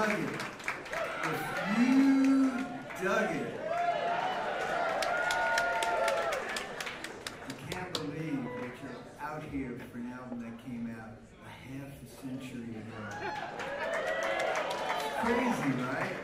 dug it, if you dug it, I can't believe that you're out here for an album that came out a half a century ago. It's crazy, right?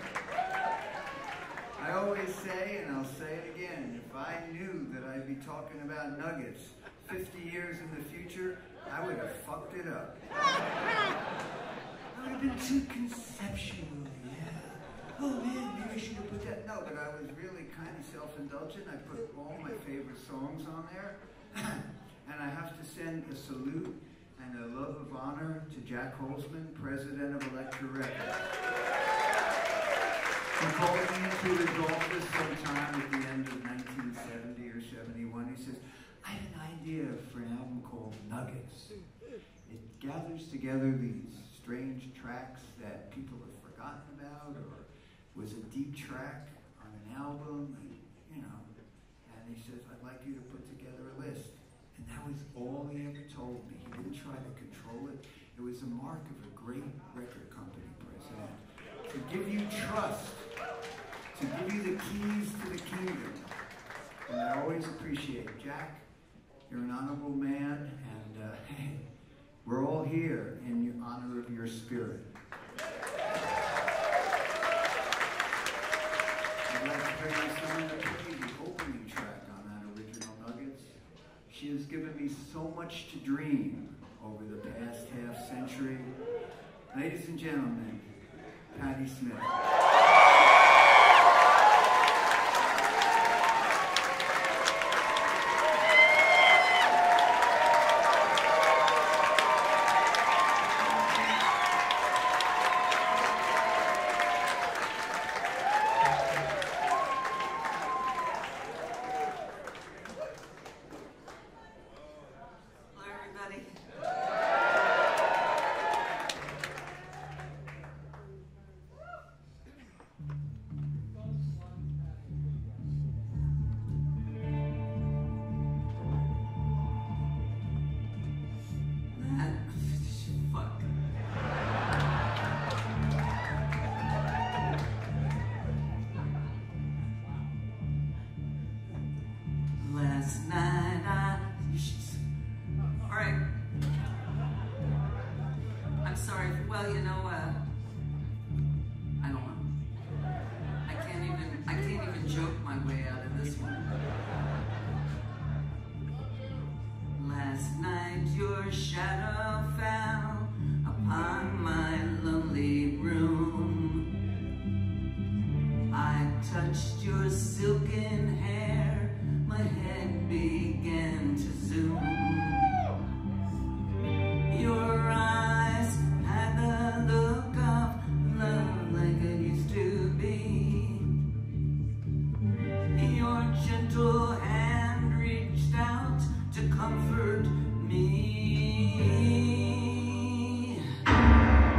I always say, and I'll say it again, if I knew that I'd be talking about Nuggets 50 years in the future, I would have fucked it up. I would have been too conceptual, yeah. Oh man, maybe I should have put that. No, but I was really kind of self-indulgent. I put all my favorite songs on there. And I have to send a salute and a love of honor to Jack Holzman, president of Elektra Records. He called me into his office sometime at the end of 1970 or 71. He says, I have an idea for an album called Nuggets. It gathers together these strange tracks that people have forgotten about, or was a deep track on an album, and, you know. And he says, I'd like you to put together a list. And that was all he ever told me. He didn't try to control it. It was a mark of a great record company president. To give you trust, to give you the keys to the kingdom. And I always appreciate it. Jack, you're an honorable man, and hey, we're all here in your honor of your spirit. I'd like to bring my son to play the opening track on that original Nuggets. She has given me so much to dream over the past half century. Ladies and gentlemen, Patti Smith. Comfort me.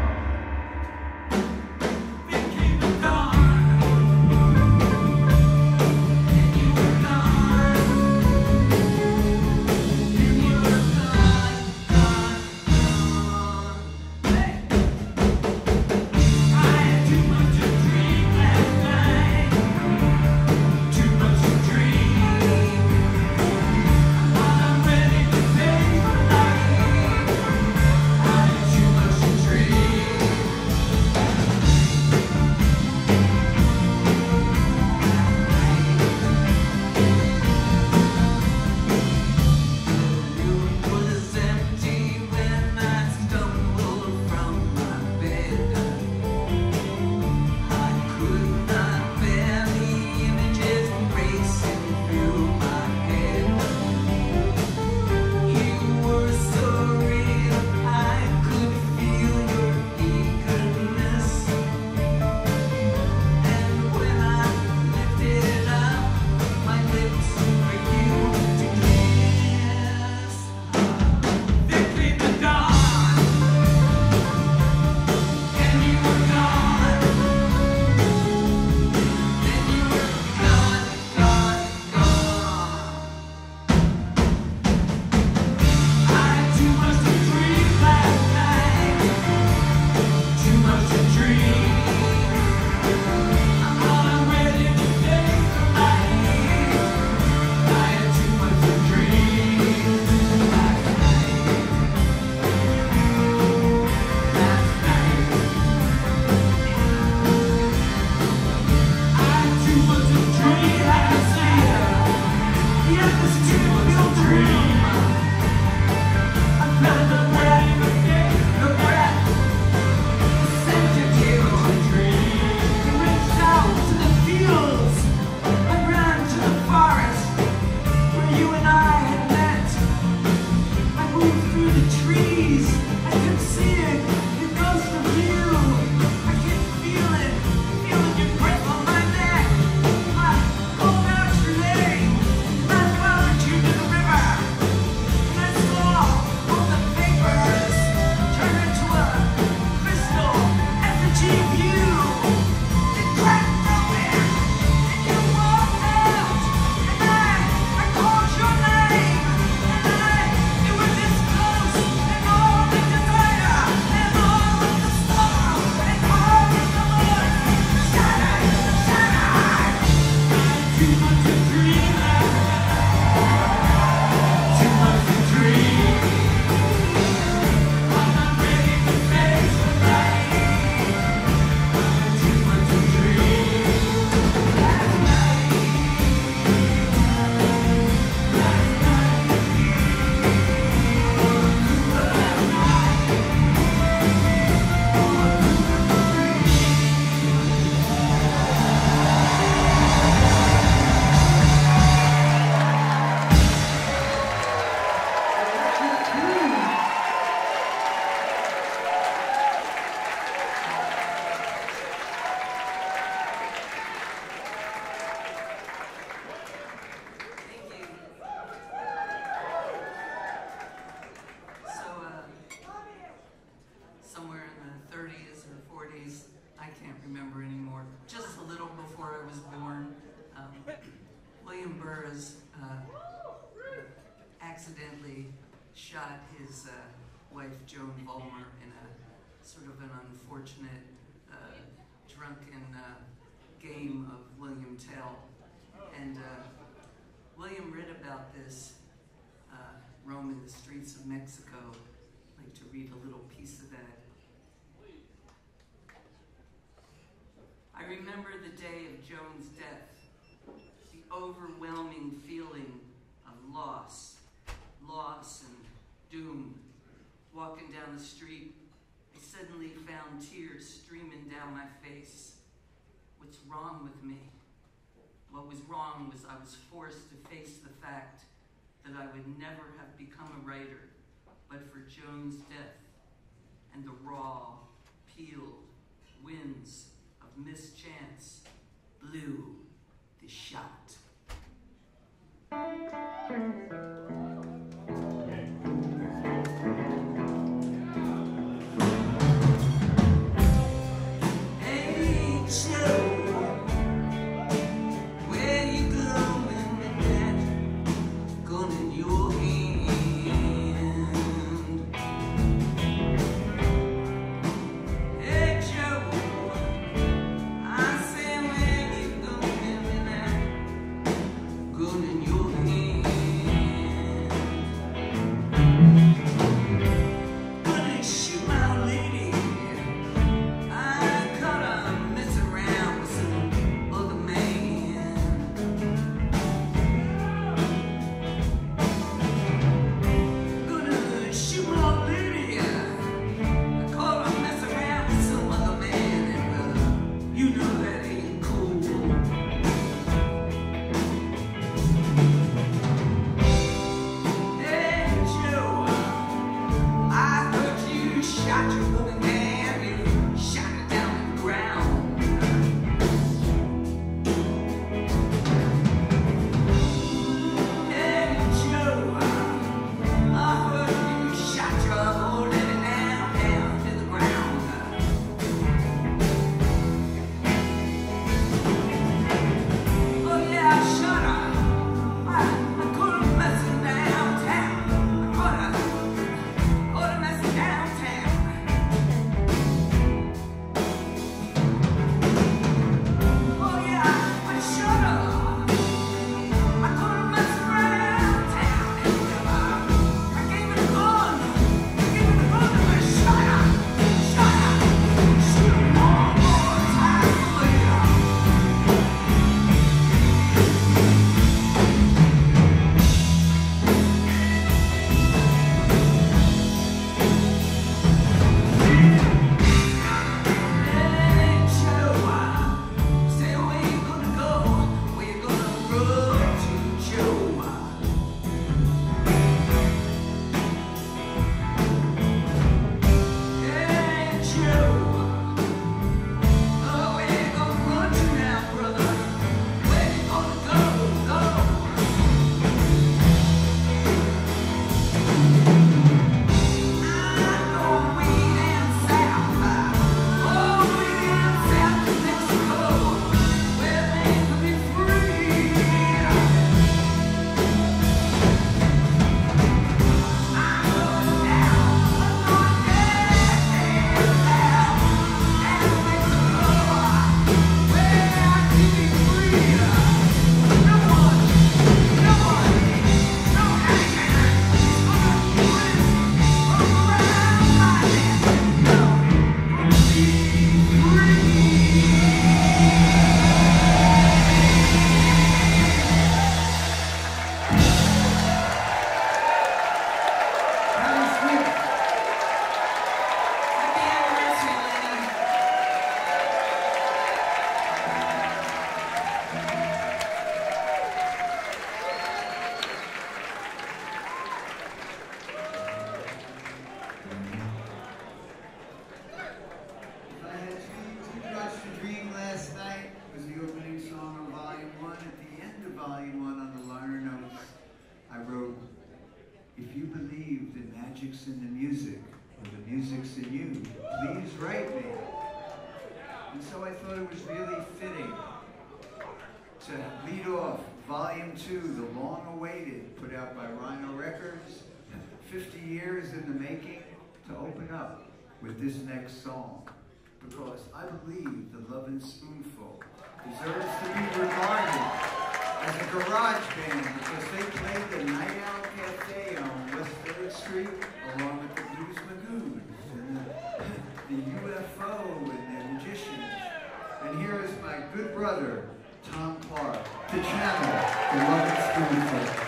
Accidentally shot his wife Joan Vollmer in a sort of an unfortunate drunken game of William Tell. And William read about this roaming the streets of Mexico. I'd like to read a little piece of that. I remember the day of Joan's death, the overwhelming feeling of loss and doom. Walking down the street, I suddenly found tears streaming down my face. What's wrong with me? What was wrong was I was forced to face the fact that I would never have become a writer but for Joan's death and the raw, peeled winds of mischance blew the shot. Gun in your hand. magic's in the music, or the music's in you. Please write me. And so I thought it was really fitting to lead off Volume 2, the long-awaited, put out by Rhino Records, 50 years in the making, to open up with this next song. Because I believe the Lovin' Spoonful deserves to be regarded as a garage band because they played the Night Owl Cafe on West 3rd Street along with the Blues Magoons and the UFO and the Magicians. And here is my good brother, Tom Clark, to channel the Lovin' Spoonful.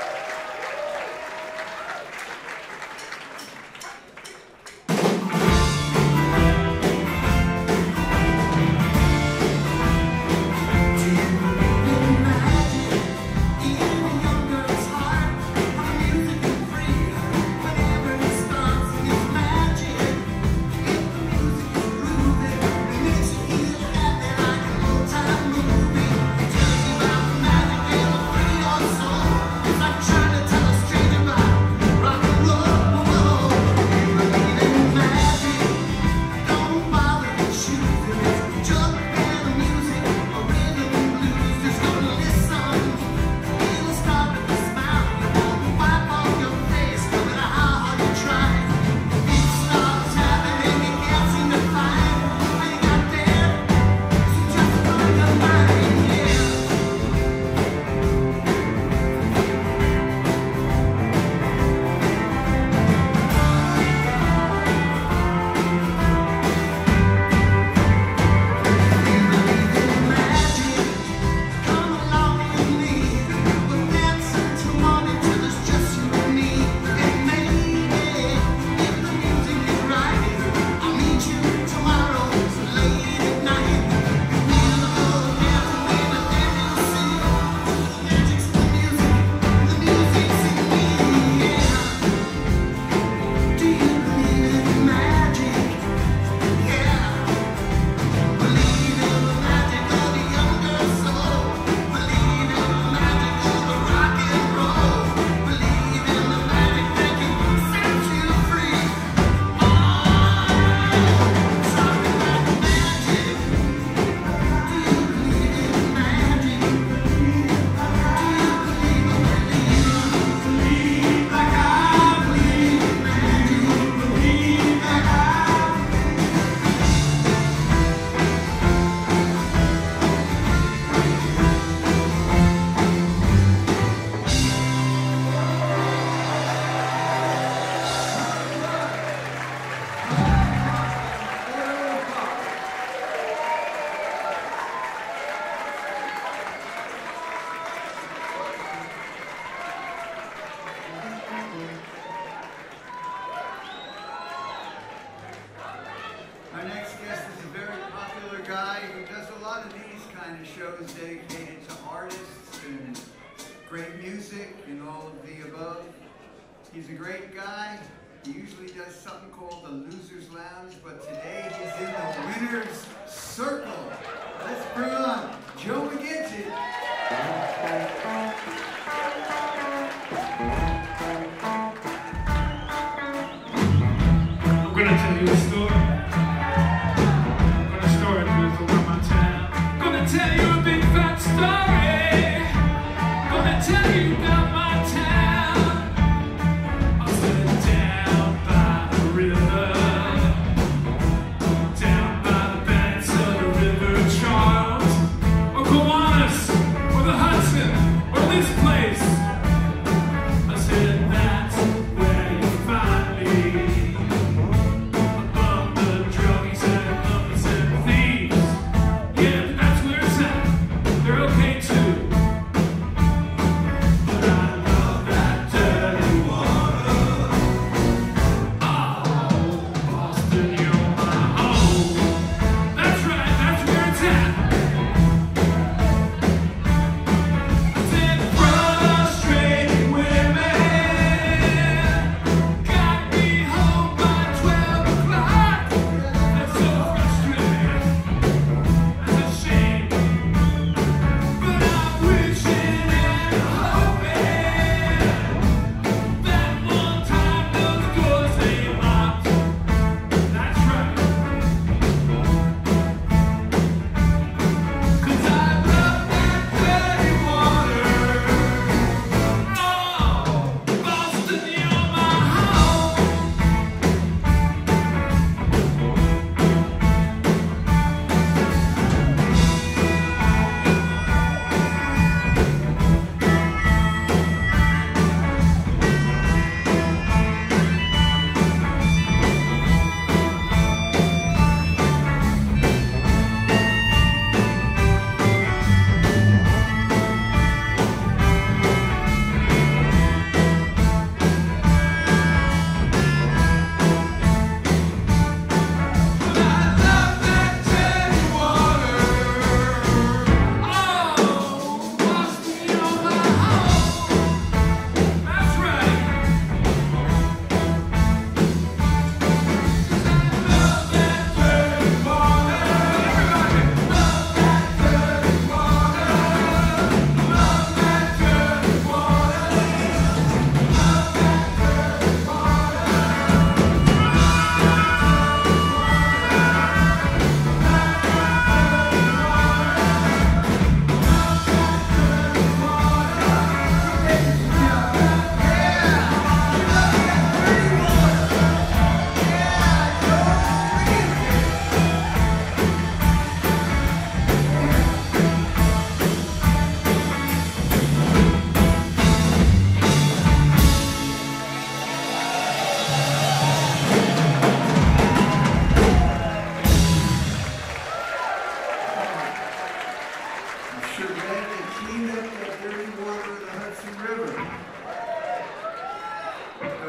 Dedicated to artists and great music and all of the above. He's a great guy. He usually does something called the Loser's Lounge, but today he's in the Winner's Circle. Let's bring on Joe McGinty. I'm gonna tell you a story. I'm gonna story with over my town. I'm gonna tell you a big fat story. I'm gonna tell you about my town. I'll sit down by the river, down by the banks of the River Charles, or Kiwanis, or the Hudson, or this place.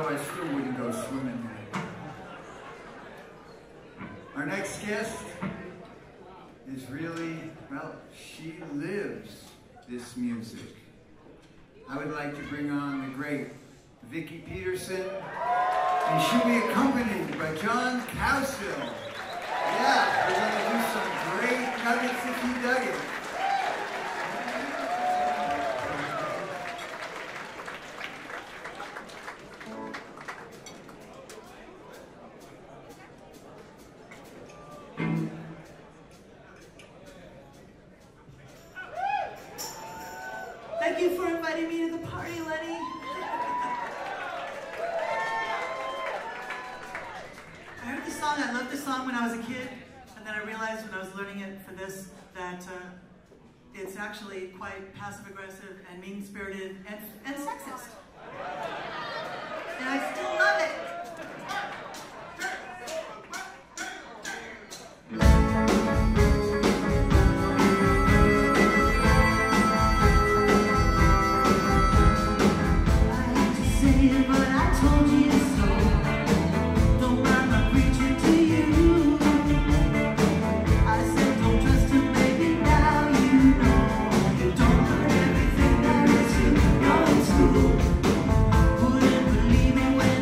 I still wouldn't go swimming in it. Our next guest is really, well, she lives this music. I would like to bring on the great Vicki Peterson, and she'll be accompanied by John Cowsill. Yeah, we're going to do some great nuggets if you dug it. Thank you for inviting me to the party, Lenny. I heard the song, I loved the song when I was a kid, and then I realized when I was learning it for this that it's actually quite passive-aggressive and mean-spirited and sexist. And I still love it. Wouldn't believe me when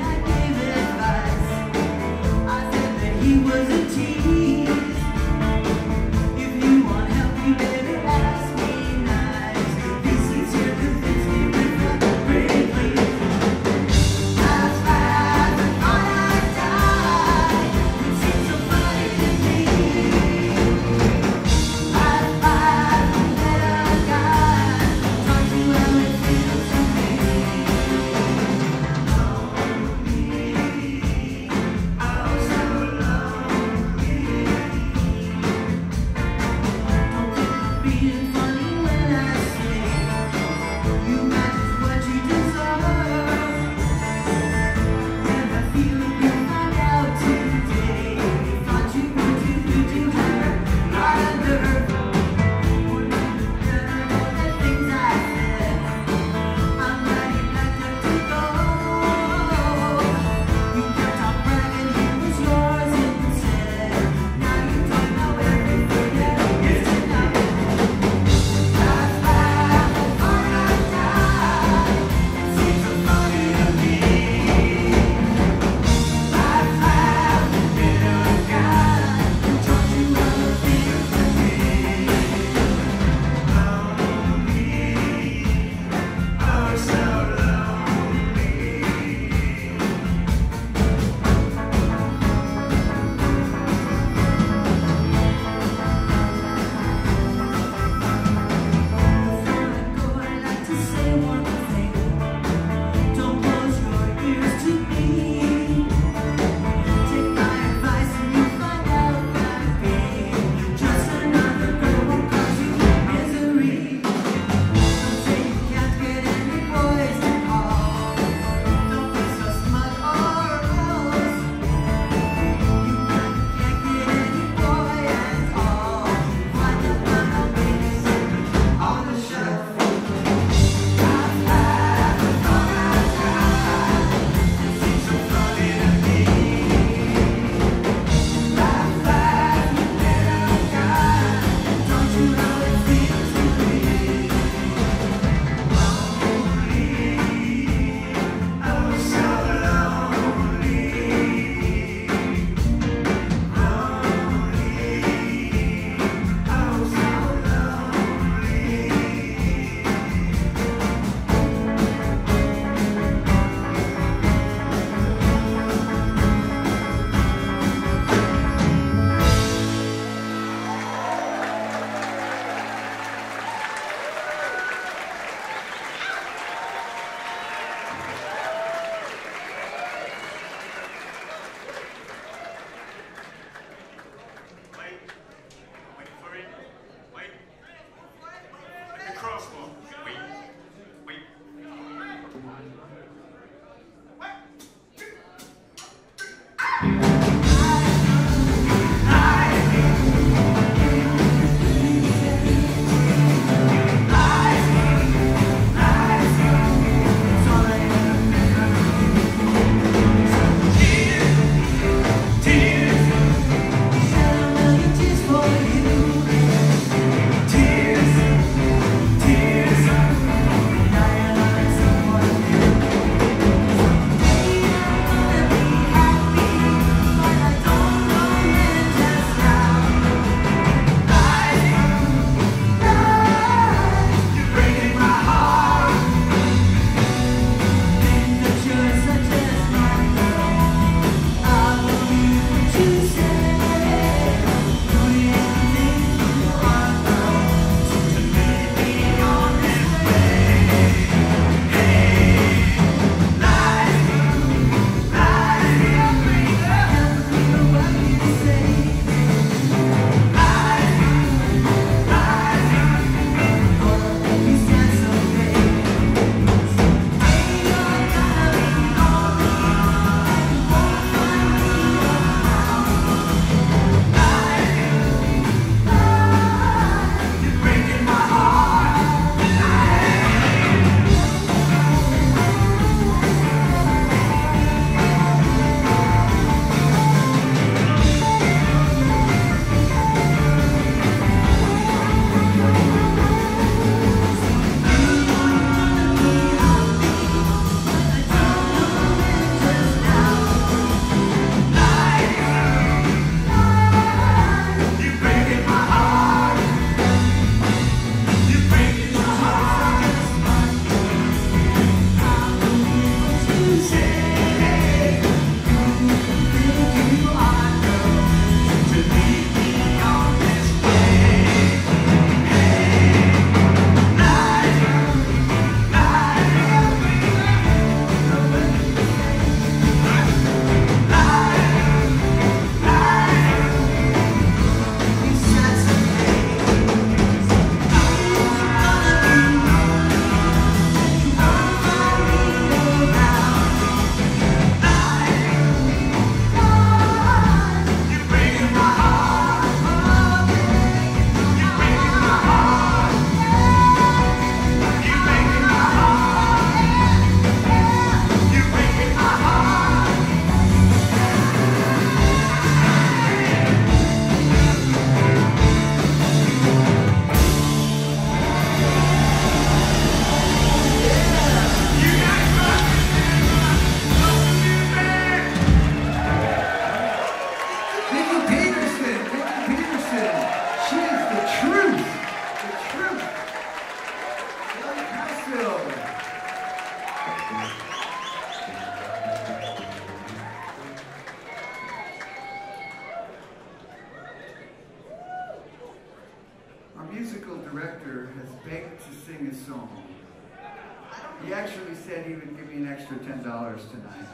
song. He actually said he would give me an extra $10 tonight.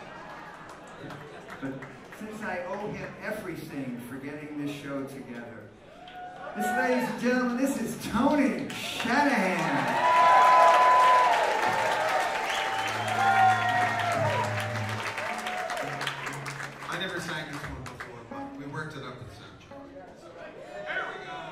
But since I owe him everything for getting this show together, ladies and gentlemen, this is Tony Shanahan. I never sang this one before, but we worked it up at soundcheck. There we go.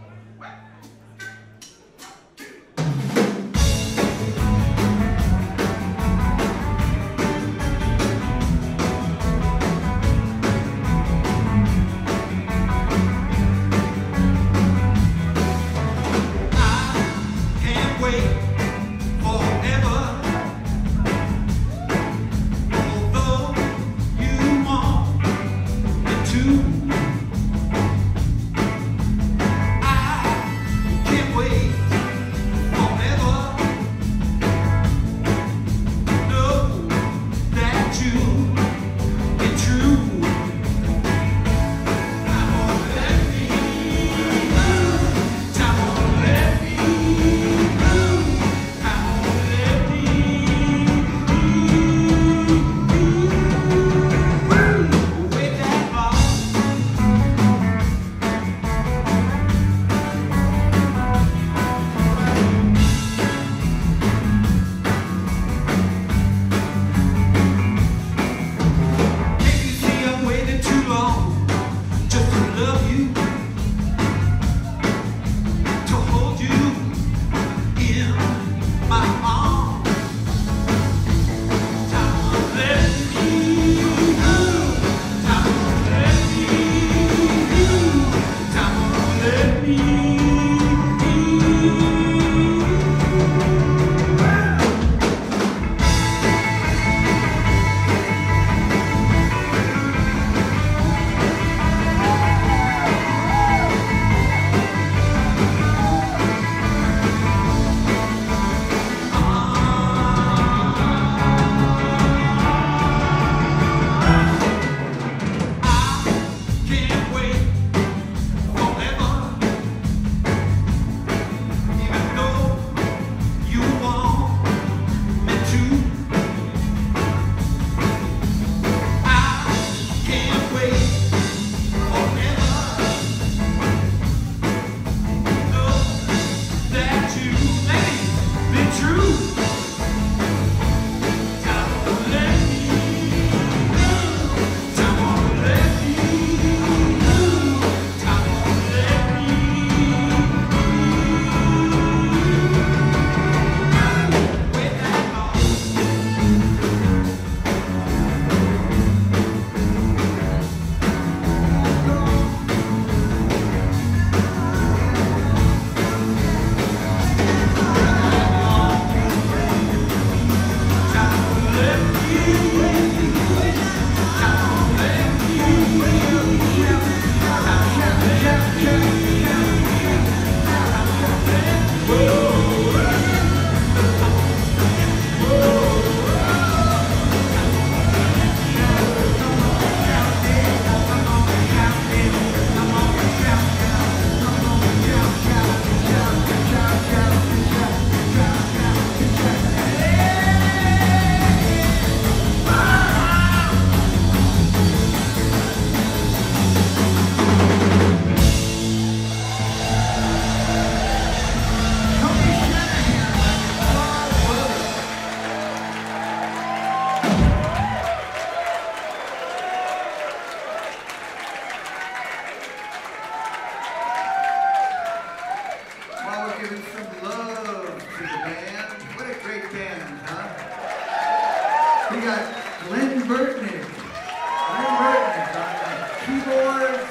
got Glen Burtnik. Glen Burtnik on the keyboards.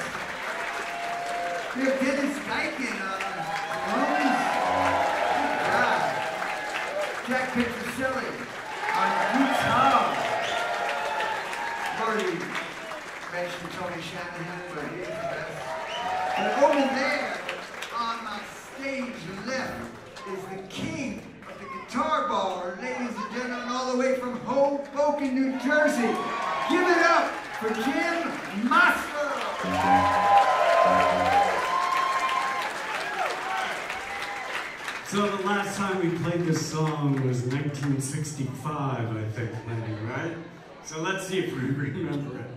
We have Diken on the drums. Jack Petruzzelli on guitar. I've already mentioned Tony Shanahan, but he's the best. But over there on my stage left is the king of the guitar bar, ladies and gentlemen, all the way from Hoboken, New Jersey. Give it up for Jim Mastro. So the last time we played this song was 1965, I think, Lenny, right? So let's see if we remember it.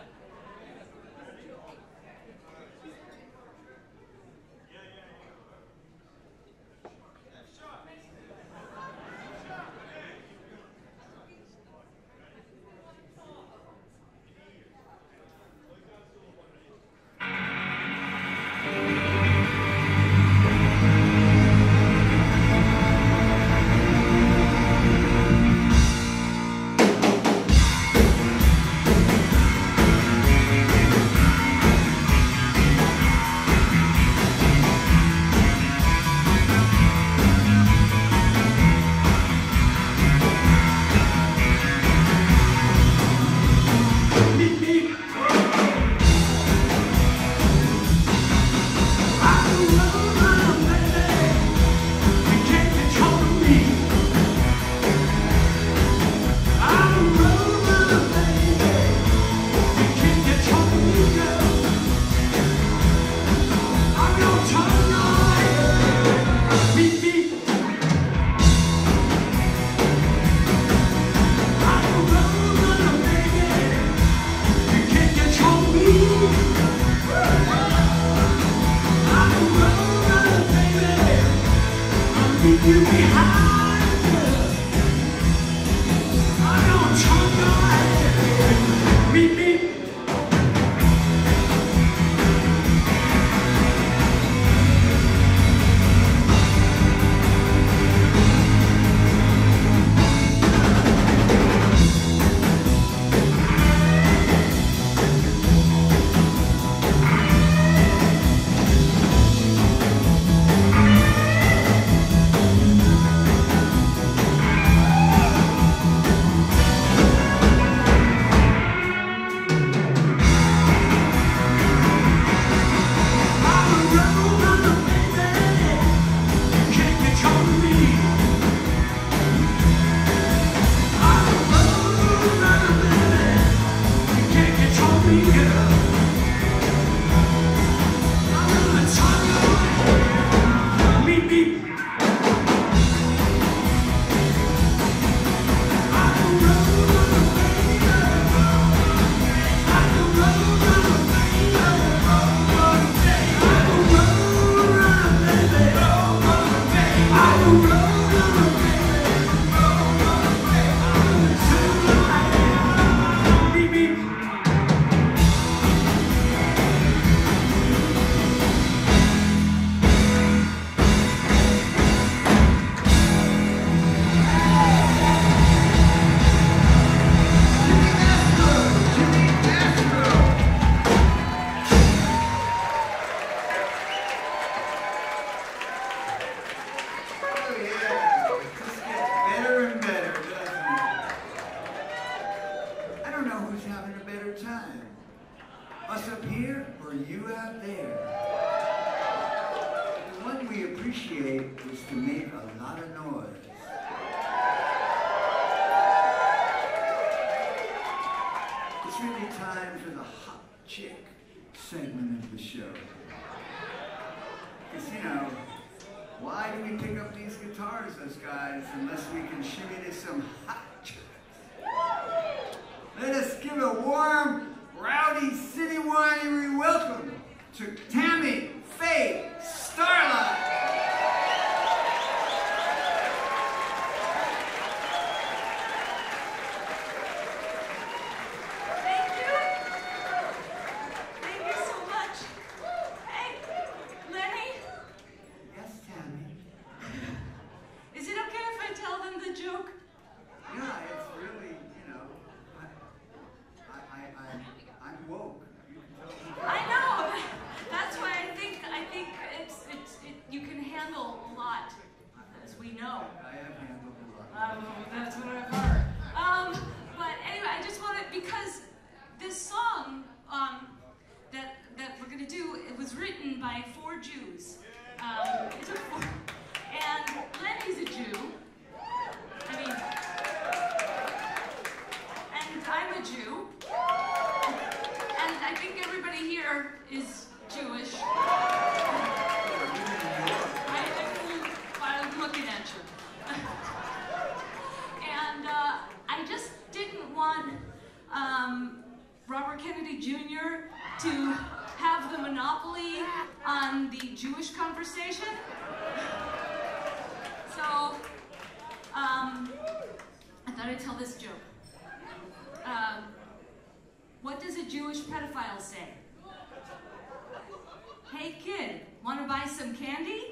Let us give a warm, rowdy city winery welcome to Tammy, Faye, Starlite. Thank you so much. Hey, Lenny? Yes, Tammy. Is it okay if I tell them the joke? Yeah, it's really, you know, I'm woke. You can tell me. I know. That's why I think you can handle a lot, as we know. I have handled a lot. That's what I've heard. But anyway, I just wanted, because this song that we're gonna do, it was written by 4 Jews. It took 4, and Lenny's a Jew. I mean, and I'm a Jew. And I think everybody here is Jewish. I filed want Robert Kennedy Jr. to have the monopoly on the Jewish conversation. So, I thought I'd tell this joke. What does a Jewish pedophile say? Hey kid, want to buy some candy?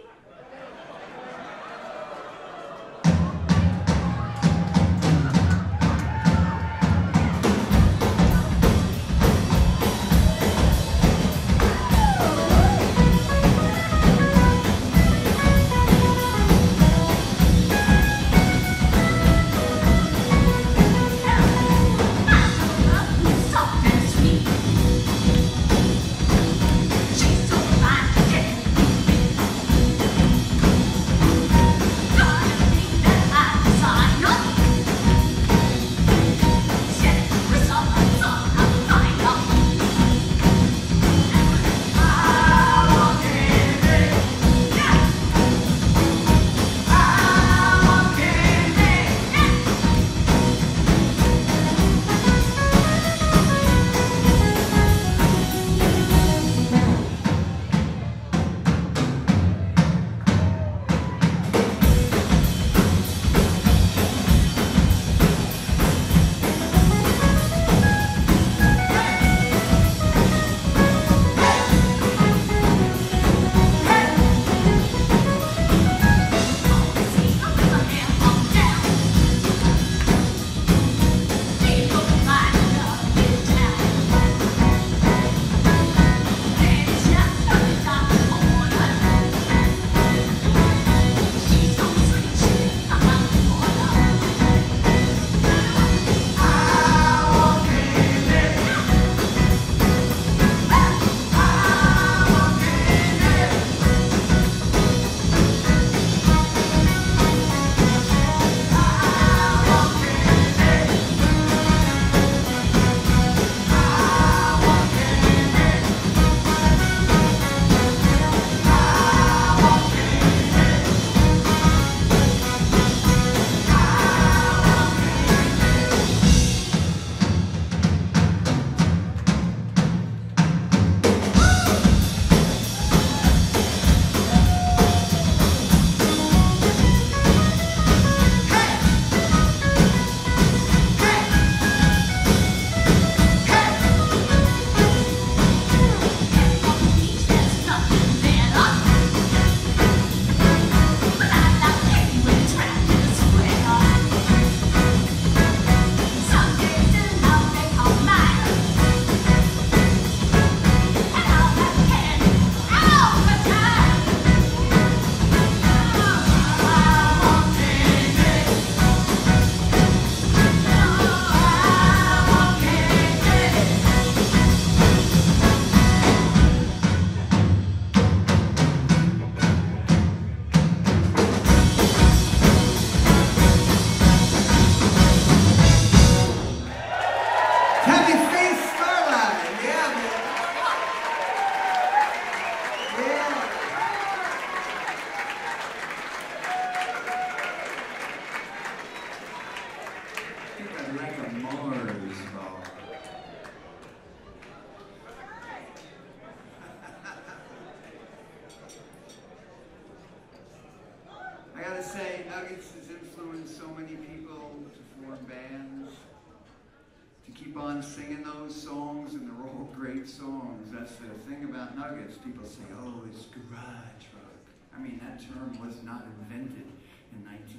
Singing those songs, and they're all great songs. That's the thing about Nuggets. People say, oh, it's garage rock. I mean, that term was not invented in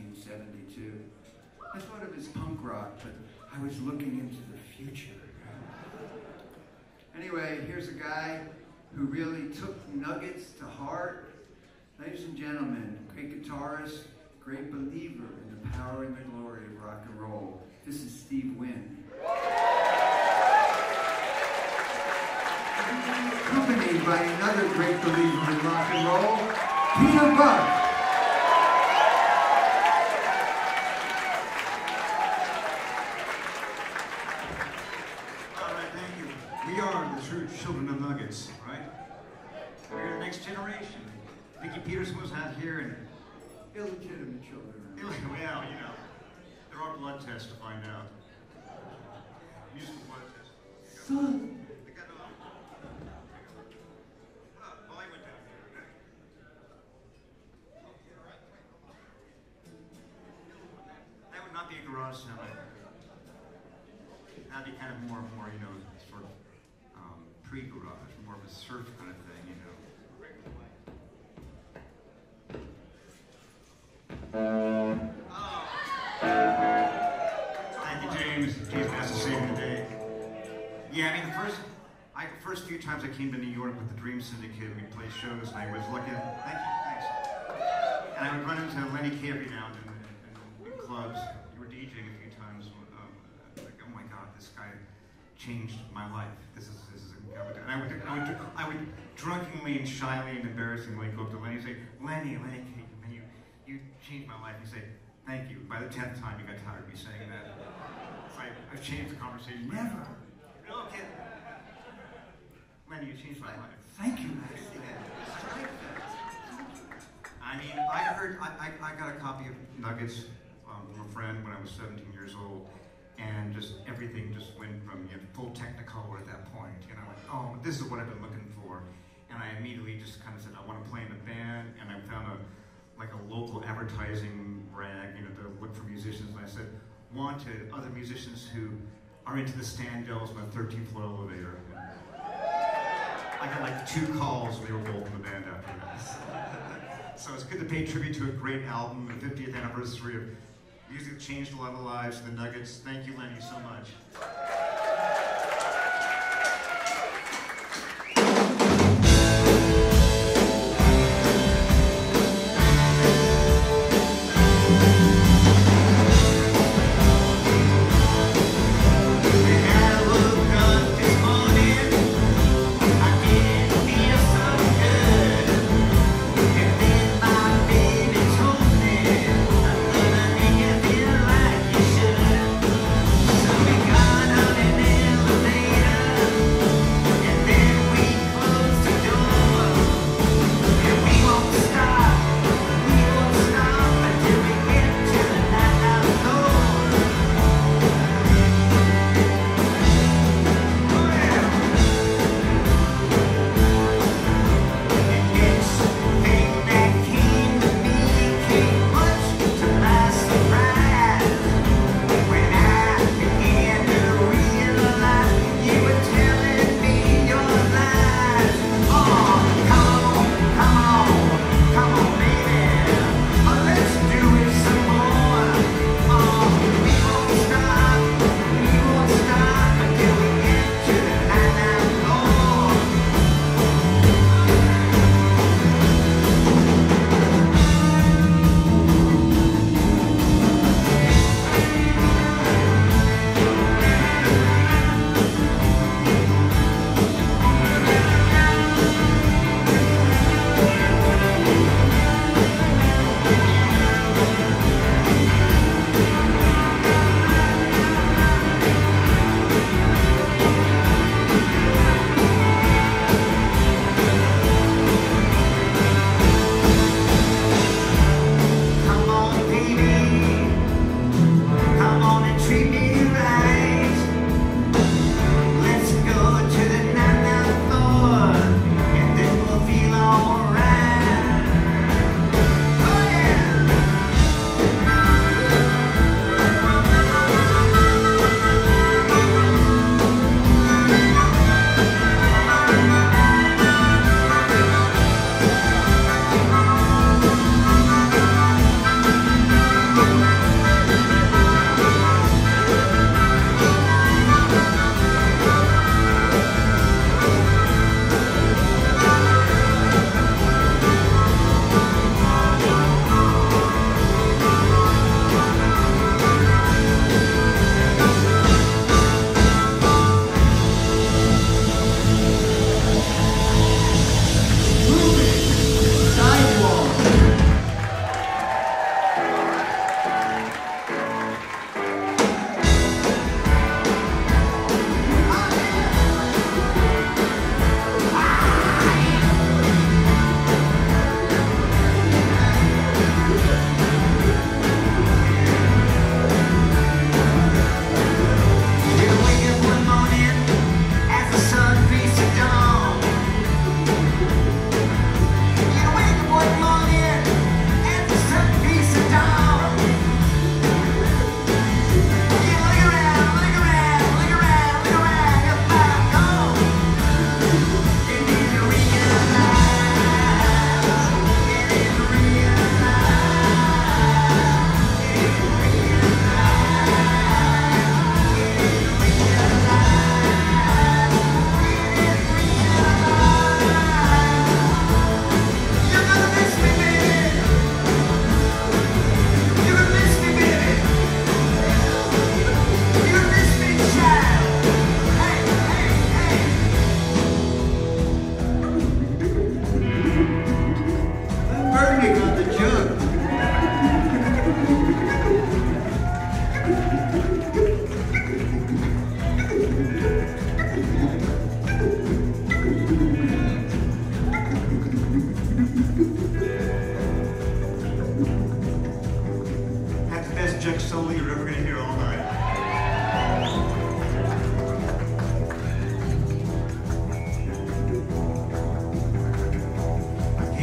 1972. I thought of it as punk rock, but I was looking into the future. Anyway, here's a guy who really took Nuggets to heart. Ladies and gentlemen, great guitarist, great believer in the power and the glory of rock and roll. This is Steve Wynn. Accompanied by another great believer in rock and roll, Peter Buck. All right, thank you. We are the true children of Nuggets, right? We're the next generation. Vicki Peterson was out here, and Illegitimate children. Well, you know, there are blood tests to find out. musical was this. Son. That would not be a garage sound. That'd be kind of more, you know, sort of pre-garage, more of a surf kind of thing, you know. Thank you, James. James has to save the day. Yeah, I mean, the first few times I came to New York with the Dream Syndicate, we'd play shows, and I was lucky. Thank you, thanks. And I would run into Lenny, Kaye every now and then in clubs. You were DJing a few times. Like, oh my God, this guy changed my life. This is and I would drunkenly and shyly and embarrassingly go up to Lenny and say, Lenny, you changed my life. He'd say, thank you. By the 10th time, he got tired of me saying that. So I've changed the conversation. Never. No kid. Lenny, you changed my life. Thank you, Max. I mean, I got a copy of Nuggets from a friend when I was 17 years old, and just everything just went from full Technicolor at that point. And I went, oh, this is what I've been looking for. And I immediately just kind of said, I want to play in a band, and I found a local advertising rag, to look for musicians, and I said, wanted other musicians who are into the Standells on the 13th floor elevator. I got like 2 calls, and they were both in the band after that. So it's good to pay tribute to a great album, the 50th anniversary of music that changed a lot of lives, the Nuggets. Thank you, Lenny, so much. Got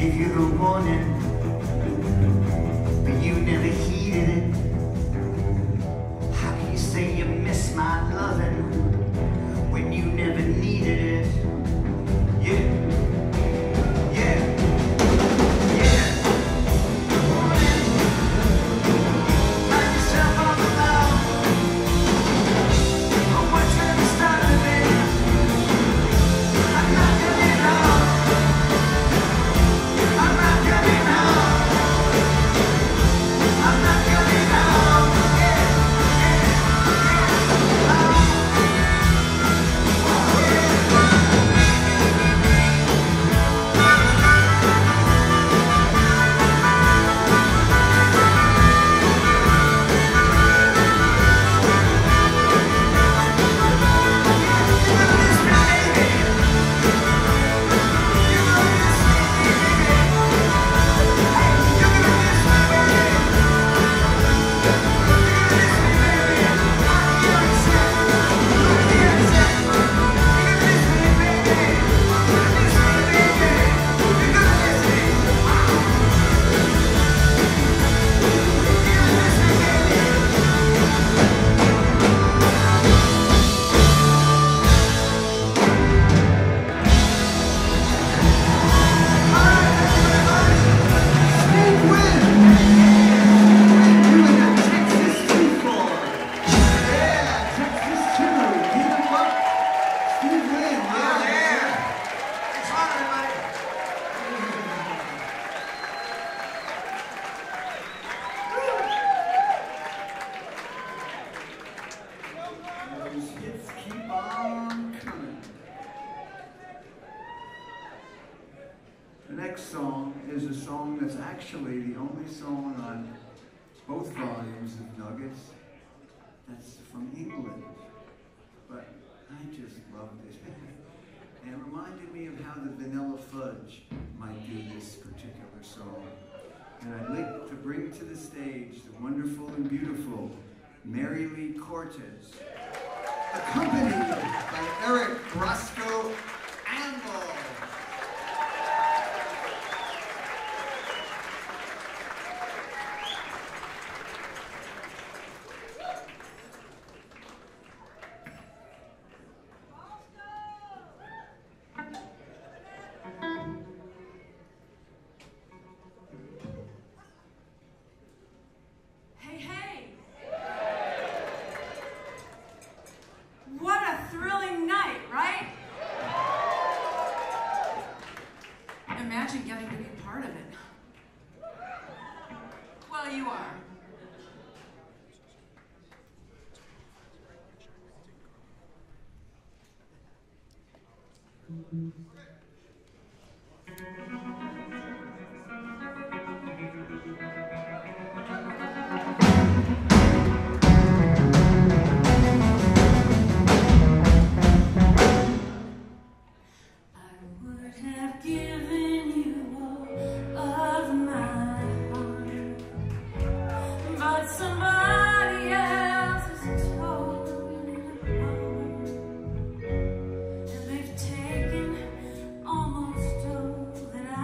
gave you the warning, but you never heeded it. How can you say you miss my loving when you never needed it? Yeah, yeah, yeah. Find yourself on the line. Oh, what's gonna stop me? I'm not coming home. I'm not coming home. I'm not coming home. Yeah, yeah, actually the only song on both volumes of Nuggets that's from England. But I just love this. And it reminded me of how the Vanilla Fudge might do this particular song. And I'd like to bring to the stage the wonderful and beautiful Mary Lee Kortes, accompanied by Eric Roscoe Ambel. They've taken almost all that I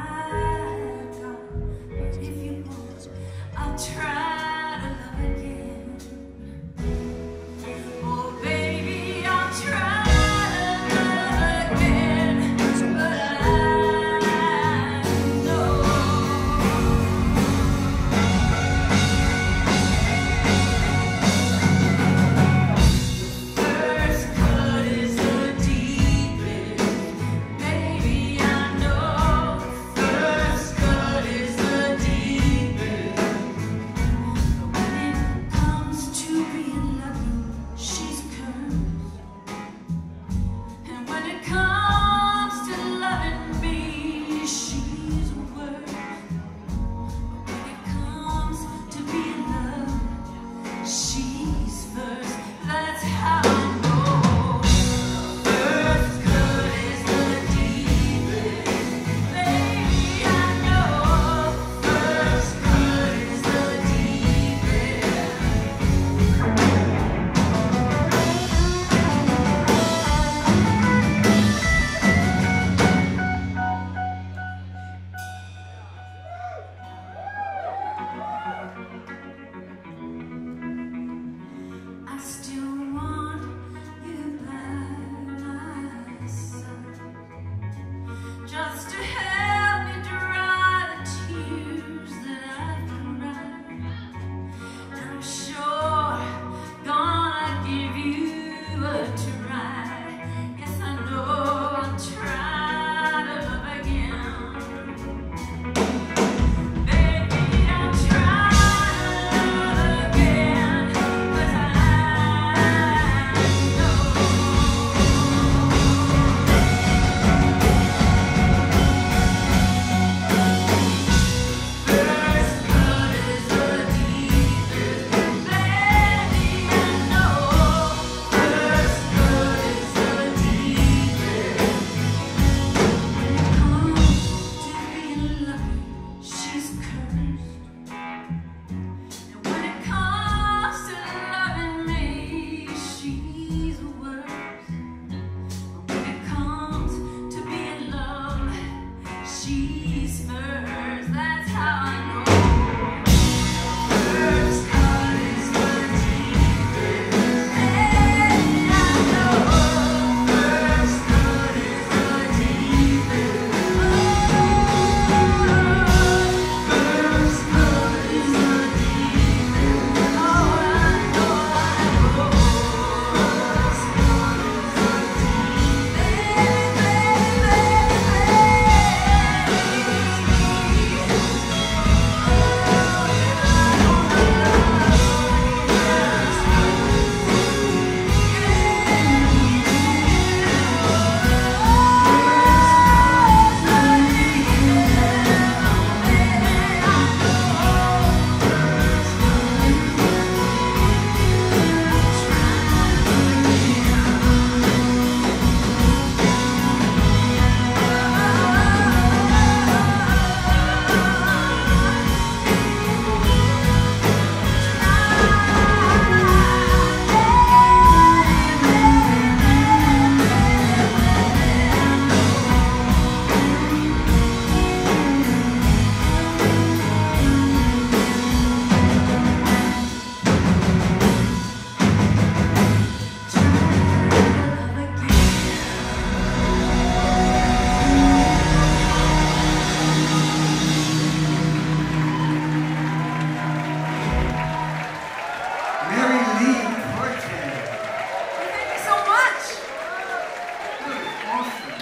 awesome.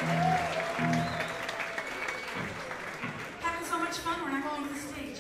Having so much fun when I'm going to the stage.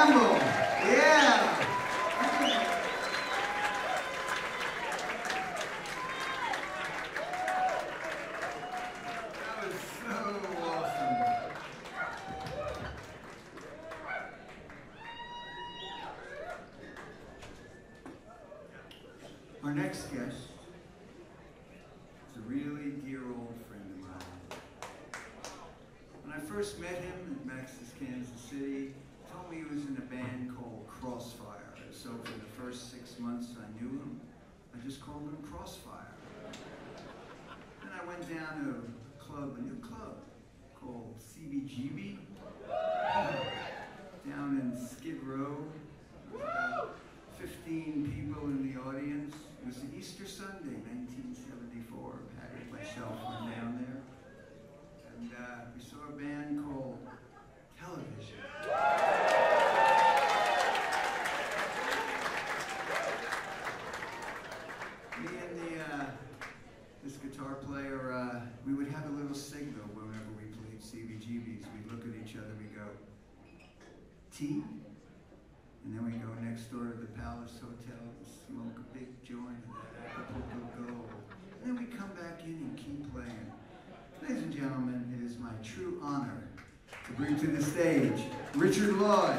Ambel. Yeah. That was so awesome. Our next guest is a really dear old friend of mine. When I first met him at Max's Kansas City, he told me he was in a band called Crossfire. So for the first 6 months I knew him, I just called him Crossfire. Then I went down to a new club called CBGB, down in Skid Row. About 15 people in the audience. It was Easter Sunday, 1974. Patty and myself went down there. And we saw a band called Television. Me and this guitar player, we would have a little signal whenever we played CBGBs. We'd look at each other, we go, tea? And then we go next door to the Palace Hotel and smoke a big joint of that Acapulco Gold. And then we come back in and keep playing. Ladies and gentlemen, it is my true honor to bring to the stage Richard Lloyd.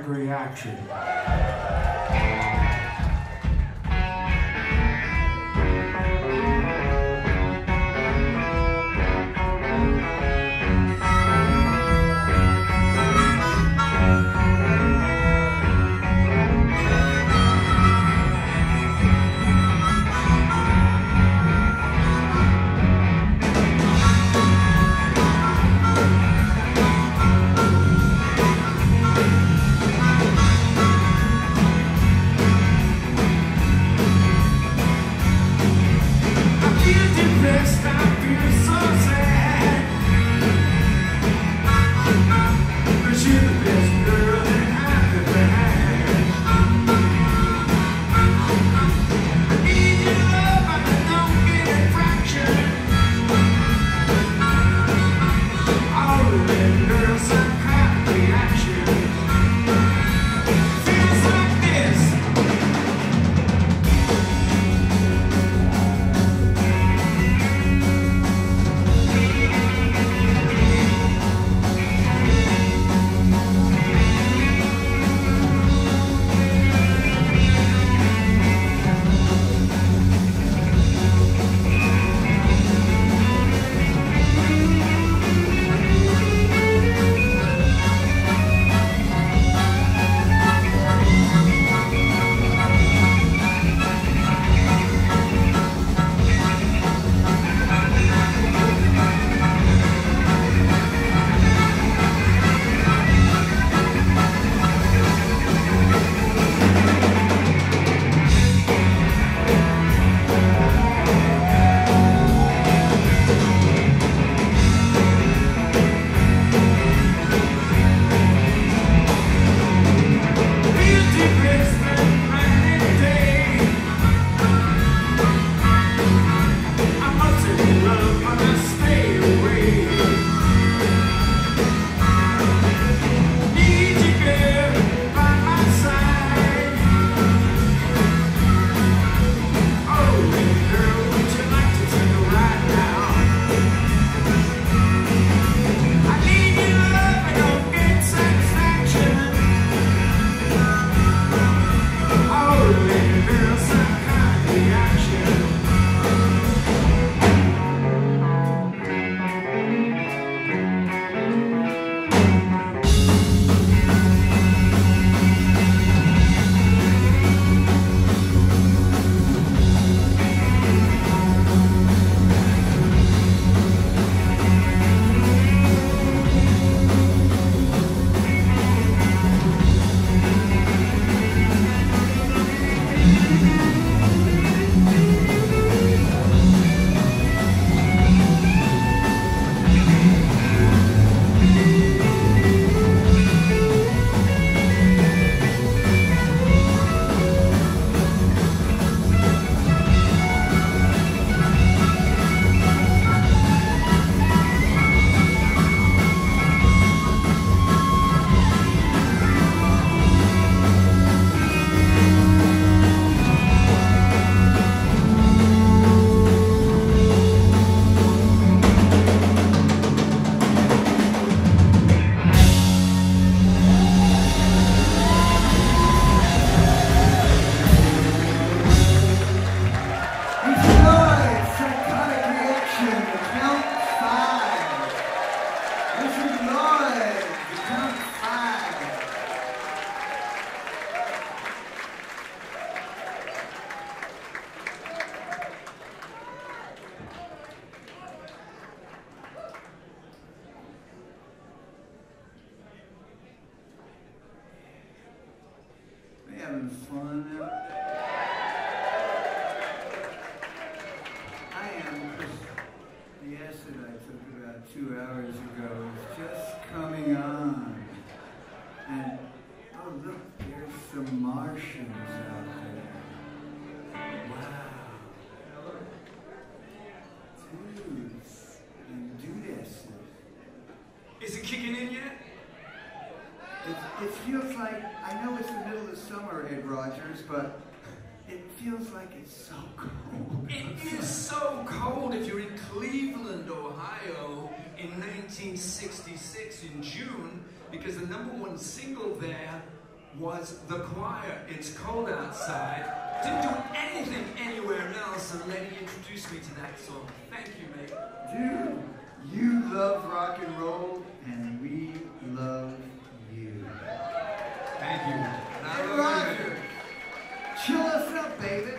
reaction. having fun out there? I am. The acid I took about 2 hours ago is just coming on. And, oh look, there's some Martians out there. Wow. Dudes and dudesses. Is it kicking in yet? It feels like, I know it's the middle of summer, Ed Rogers, but it feels like it's so cold. It is so cold if you're in Cleveland, Ohio in 1966 in June, because the #1 single there was The Choir, It's Cold Outside. Didn't do anything anywhere else, and Lenny introduced me to that song. Thank you, mate. Dude, you love rock and roll, and we love you. Thank you. Hey, Roger, chill us up, baby.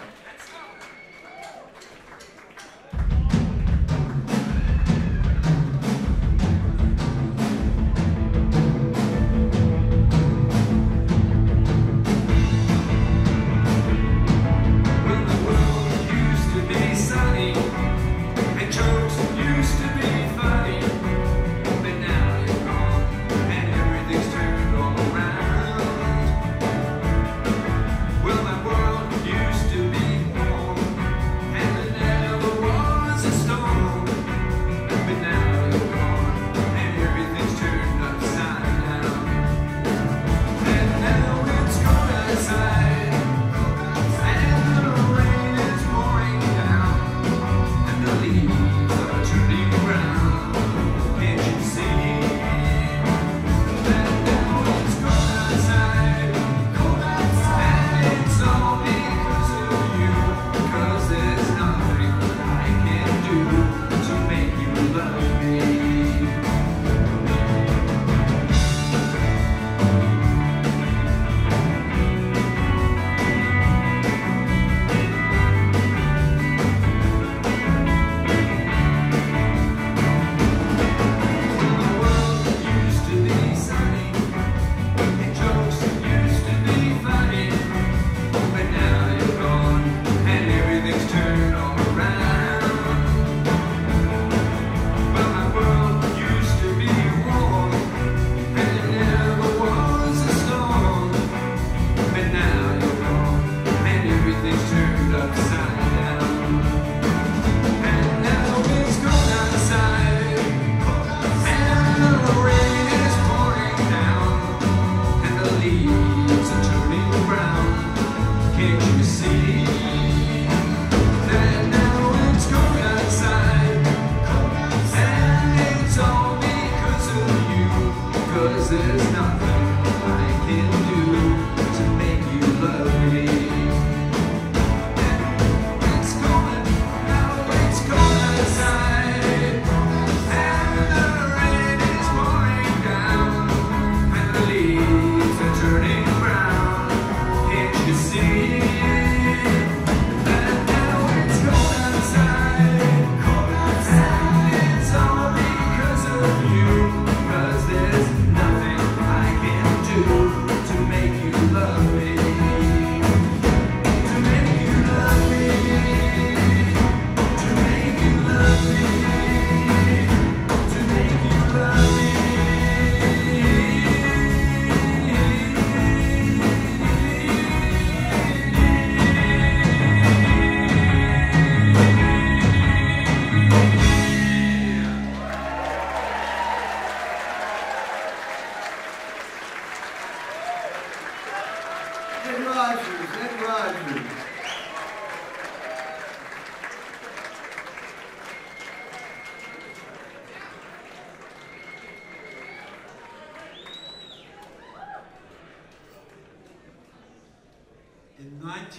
In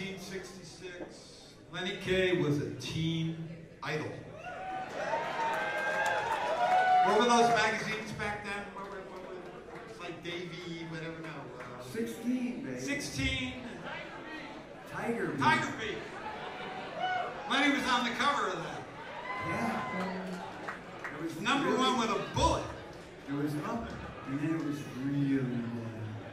1966, Lenny Kaye was a teen idol. What were those magazines back then? It's like Davy, whatever, no. 16, baby. 16. Tiger Beat. Tiger Beat. Lenny was on the cover of that. Yeah. It was number really, 1 with a bullet. It was up, and then it was really down.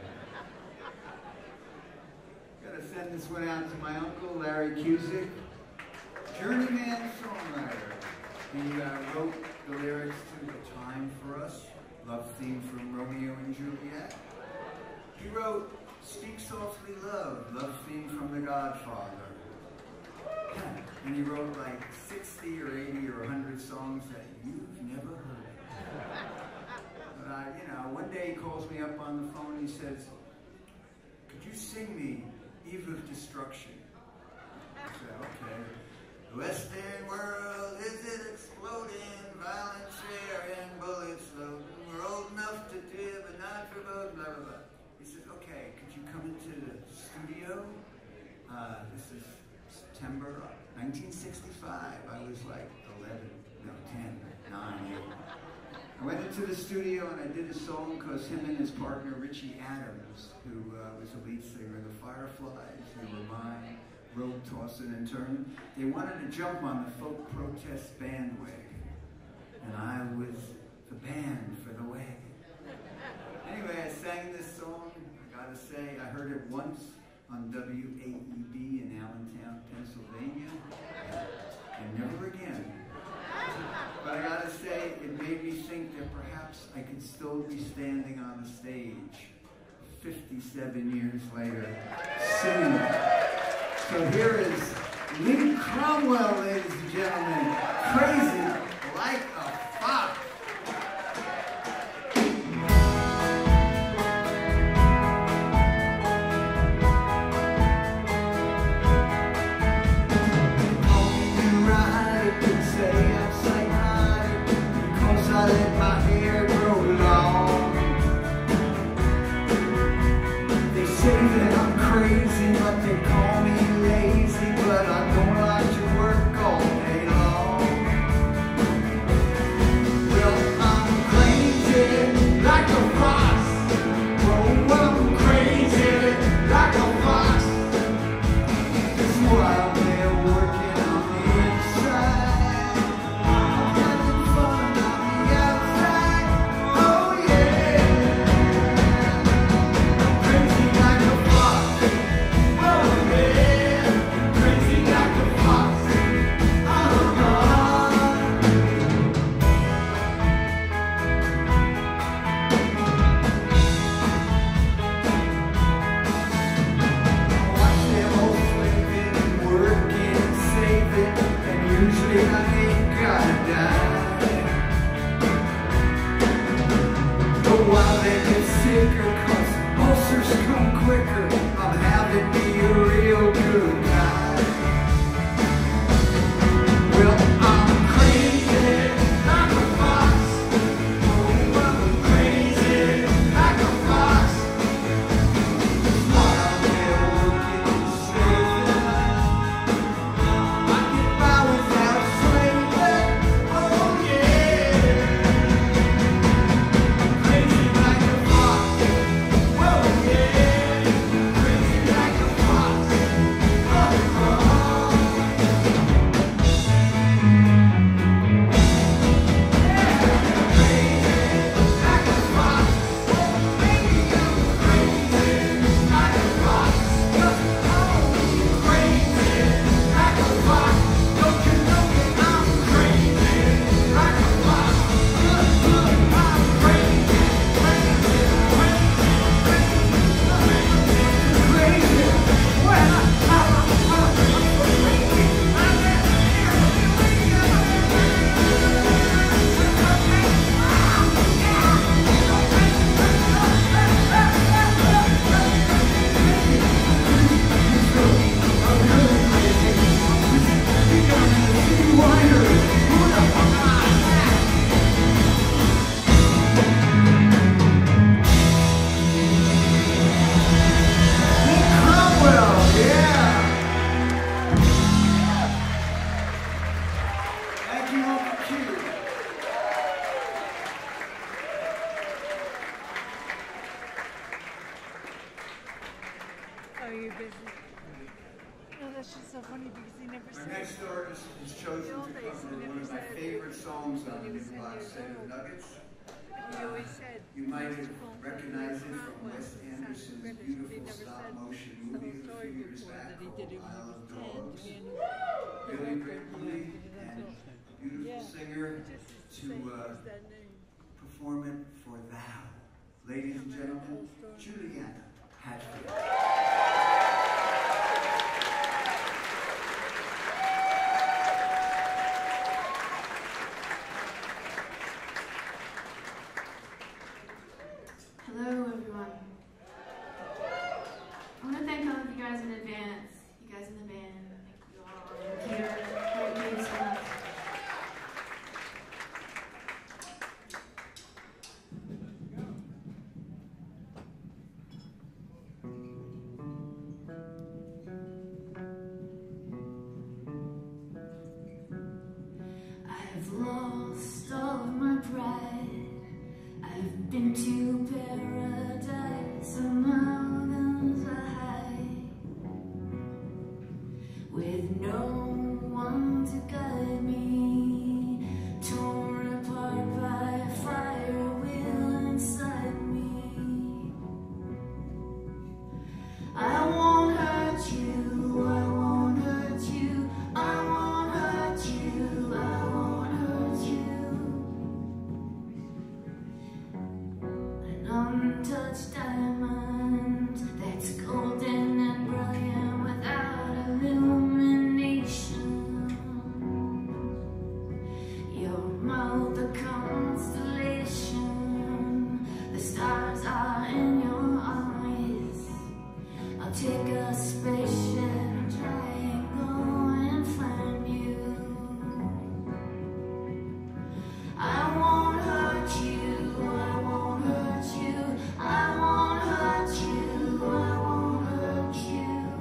Gotta send this one out to my uncle, Larry Cusick, journeyman songwriter. He wrote the lyrics to The Time for Us, love theme from Romeo and Juliet. He wrote Speak Softly Love, love theme from The Godfather. And he wrote like 60 or 80 or 100 songs that you've never heard. But you know, one day he calls me up on the phone and he says, could you sing me Eve of Destruction? I said, okay. The Western world, is it exploding? Violence sharing, bullets loading. We're old enough to do, but not for both, blah, blah, blah. He says, okay, could you come 1965. I was like 10, 9, 8. I went into the studio and I did a song because him and his partner, Richie Adams, who was the lead singer of the Fireflies, who were mine, rope tossing and turning, they wanted to jump on the folk protest bandwagon. And I was the band for the wagon. Anyway, I sang this song. I gotta say, I heard it once on WAEB in Allentown, Pennsylvania, and never again. But I gotta say, it made me think that perhaps I could still be standing on the stage 57 years later, singing it. So here is Lee Cromwell, ladies and gentlemen, Crazy Like a Fox. I let my hair grow long. They say that I'm crazy, but they call me lazy, but I don't like to work all day long. Well, I'm crazy like a fox. Oh, I'm crazy like a fox. That's why I'm there working on the inside. Perform it for thou. Ladies and gentlemen, Juliana Hatfield. Hello, everyone. I want to thank all of you guys in advance. You guys in the band, thank you all. Here, thank you so much. mouth the constellation. The stars are in your eyes. I'll take a spaceship and try and go and find you. I won't hurt you, I won't hurt you, I won't hurt you, I won't hurt you.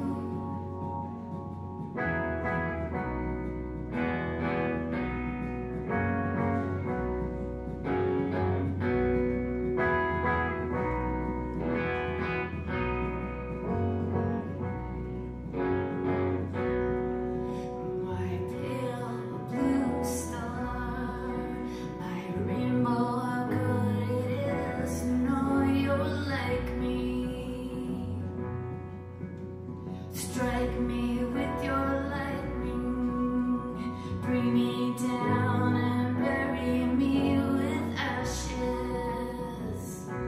Strike me with your lightning, bring me down and bury me with ashes.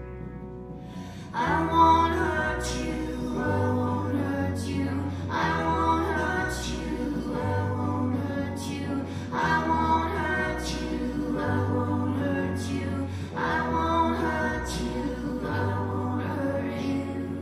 I won't hurt you, I won't hurt you, I won't hurt you, I won't hurt you, I won't hurt you, I won't hurt you, I won't hurt you, I won't hurt you.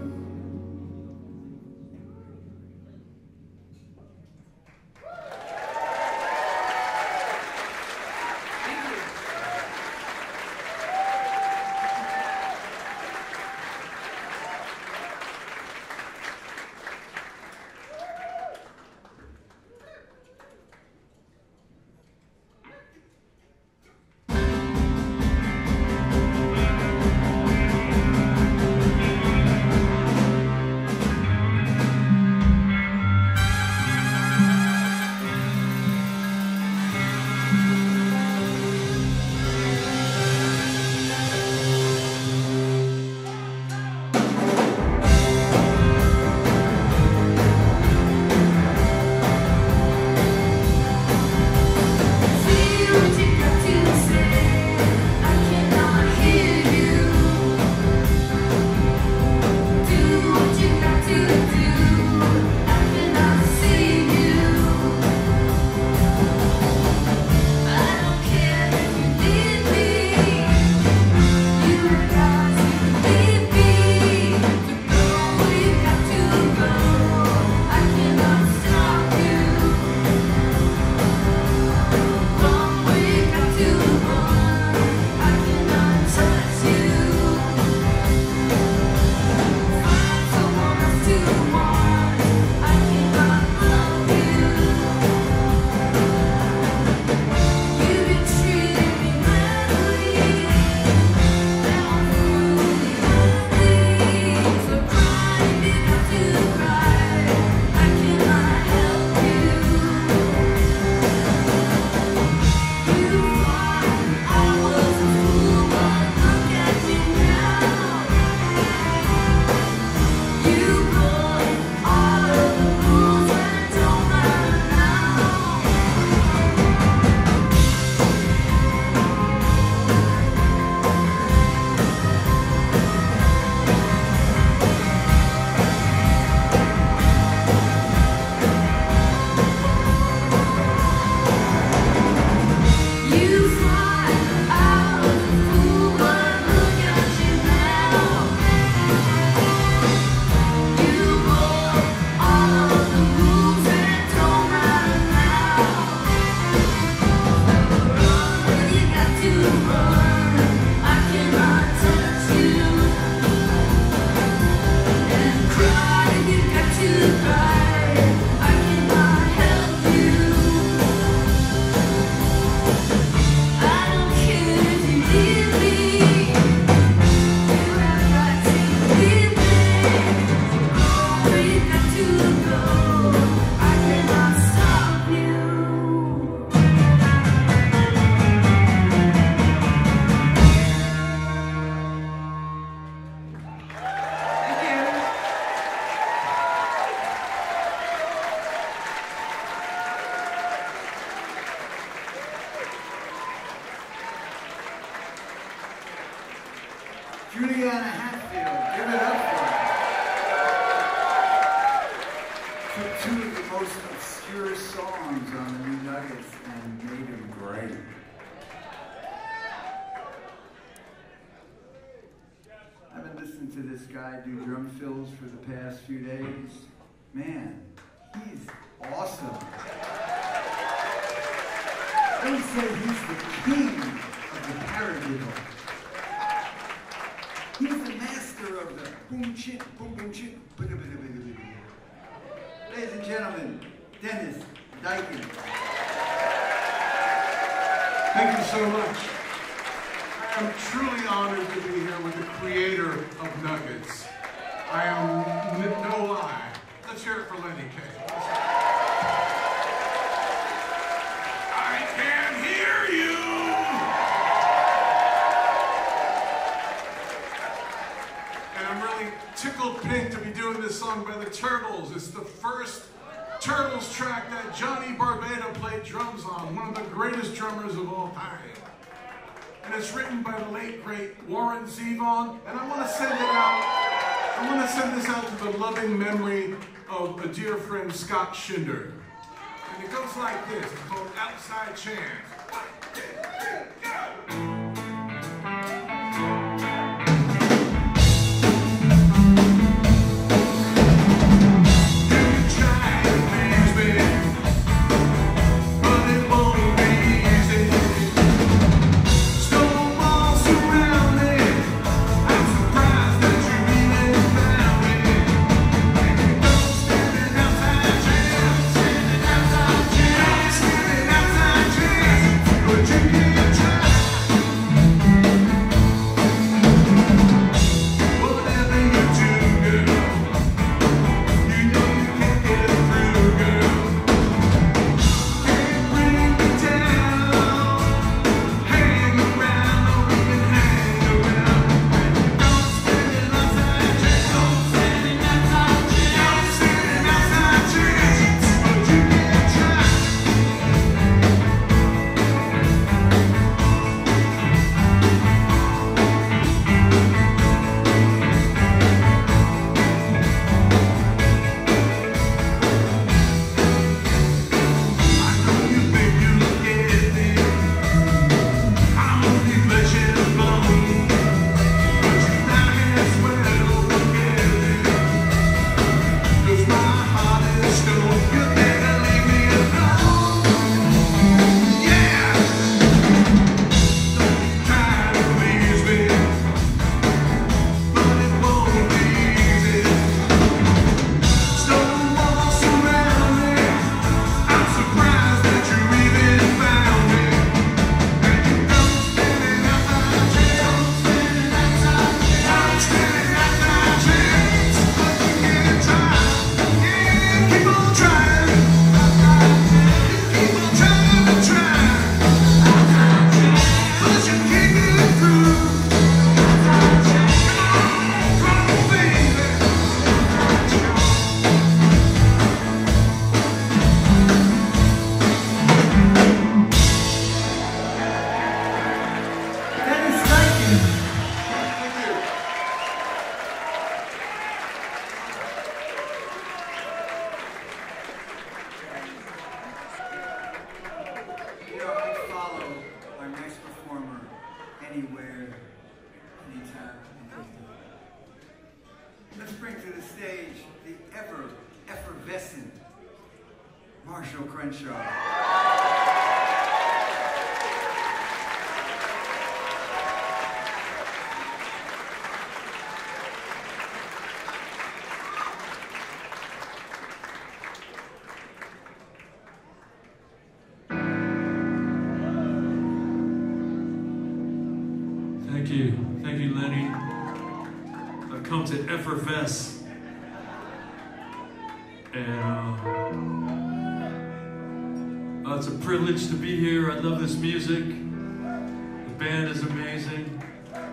Juliana Hatfield, give it up for her. Took two of the most obscure songs on the New Nuggets and made them great. this guy do drum fills for the past few days. Man, he's awesome. I would say he's the king of the paradiddle. He's the master of the boom chip, boom boom chip. Ladies and gentlemen, Dennis Diken. Thank you so much. I'm truly honored to be here with the creator of Nuggets. I am no lie. Let's hear it for Lenny, Kaye. I can't hear you! And I'm really tickled pink to be doing this song by the Turtles. It's the first Turtles track that Johnny Barbado played drums on, one of the greatest drummers of all time. And it's written by the late, great Warren Zevon, and I want to send it out. I want to send this out to the loving memory of a dear friend, Scott Schinder. And it goes like this. It's called Outside Chance. 1, 2, 3, go! Thank you, Lenny. I've come to effervesce. And it's a privilege to be here. I love this music. The band is amazing.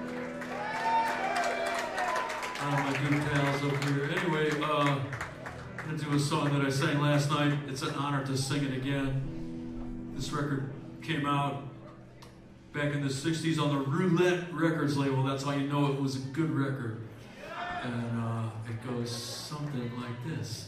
My good pals up here. Anyway, I'm going to do a song that I sang last night. It's an honor to sing it again. This record came out back in the 60s on the Roulette Records label. That's how you know it was a good record. And it goes something like this.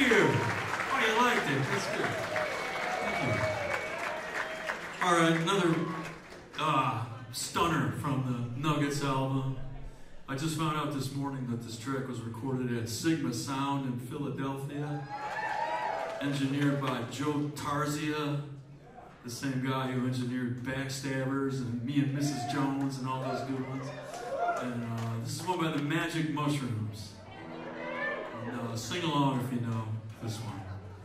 you. Oh, you liked it. That's good. Thank you. All right, another stunner from the Nuggets album. I just found out this morning that this track was recorded at Sigma Sound in Philadelphia, engineered by Joe Tarzia, the same guy who engineered Backstabbers and Me and Mrs. Jones and all those good ones. And this is one by the Magic Mushrooms. And, sing along if you know this one.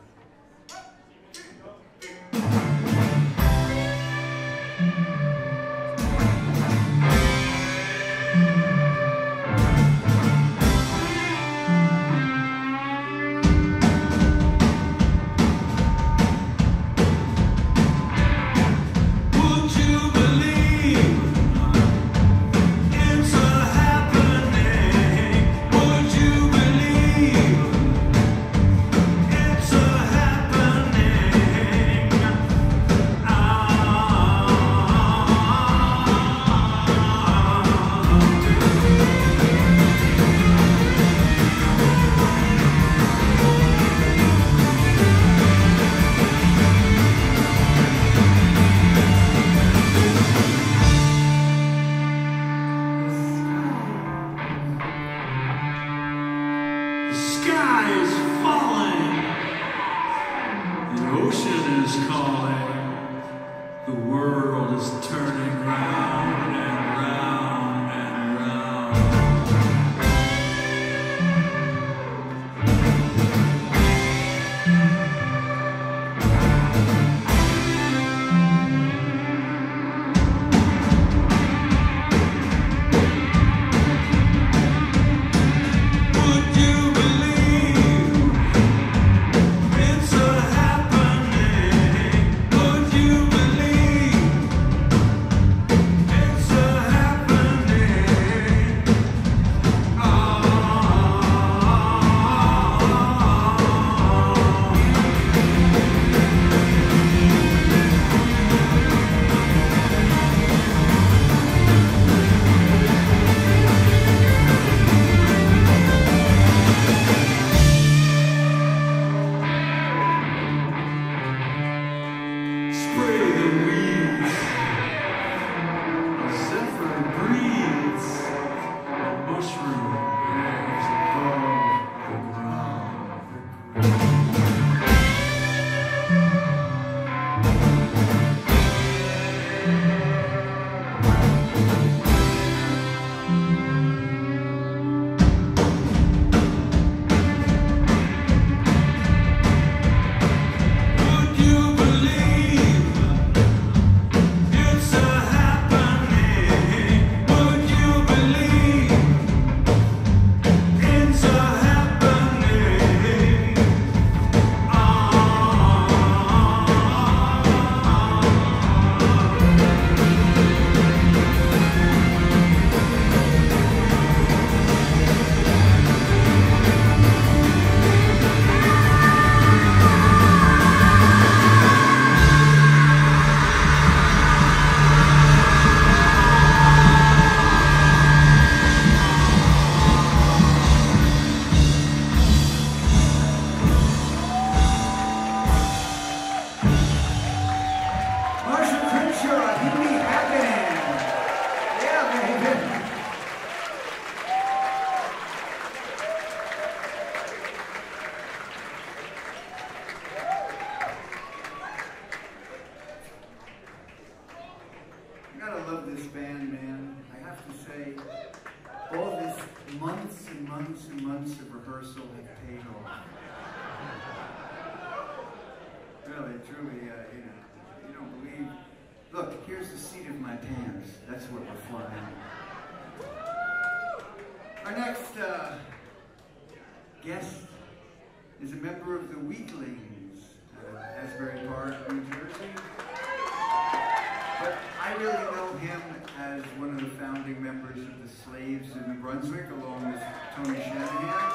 Shanahan.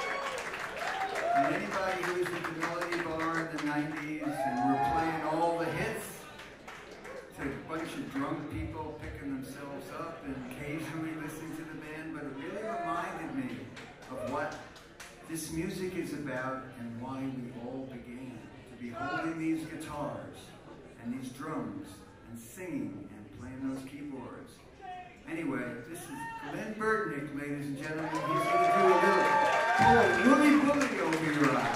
And anybody who was at the Melody Bar in the 90s and we're playing all the hits to a bunch of drunk people picking themselves up and occasionally listening to the band, but it really reminded me of what This music is about and why we all began to be holding these guitars and these drums and singing and playing those keyboards. Anyway, this is Glen Burtnik, ladies and gentlemen. He's going to do a little woolly woolly over your eye.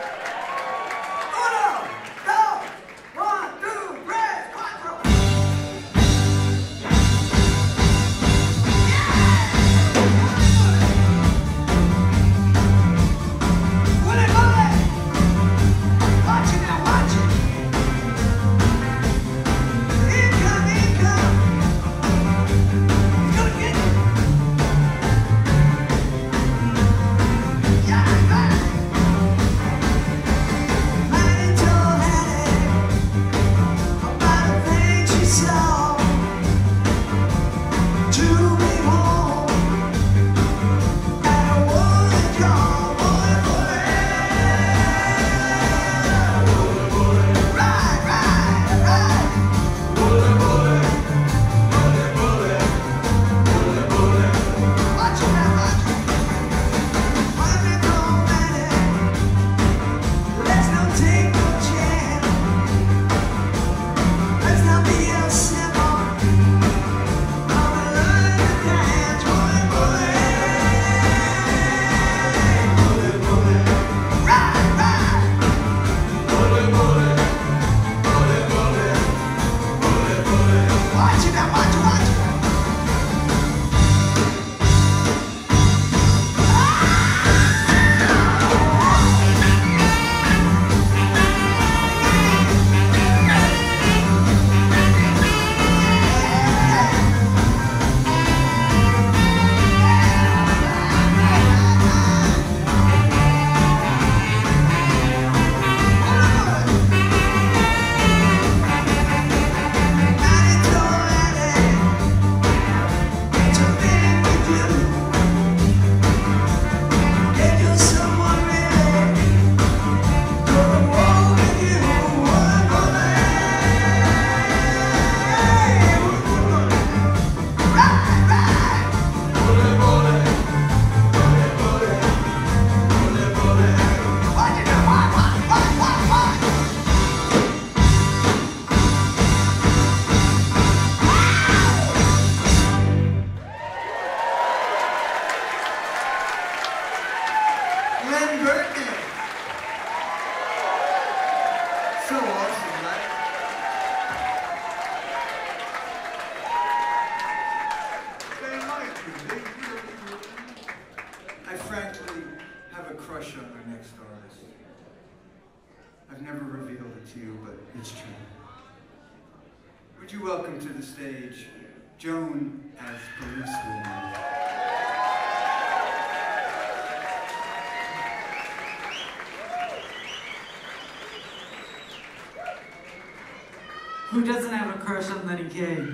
Who doesn't have a crush on Lenny Kaye?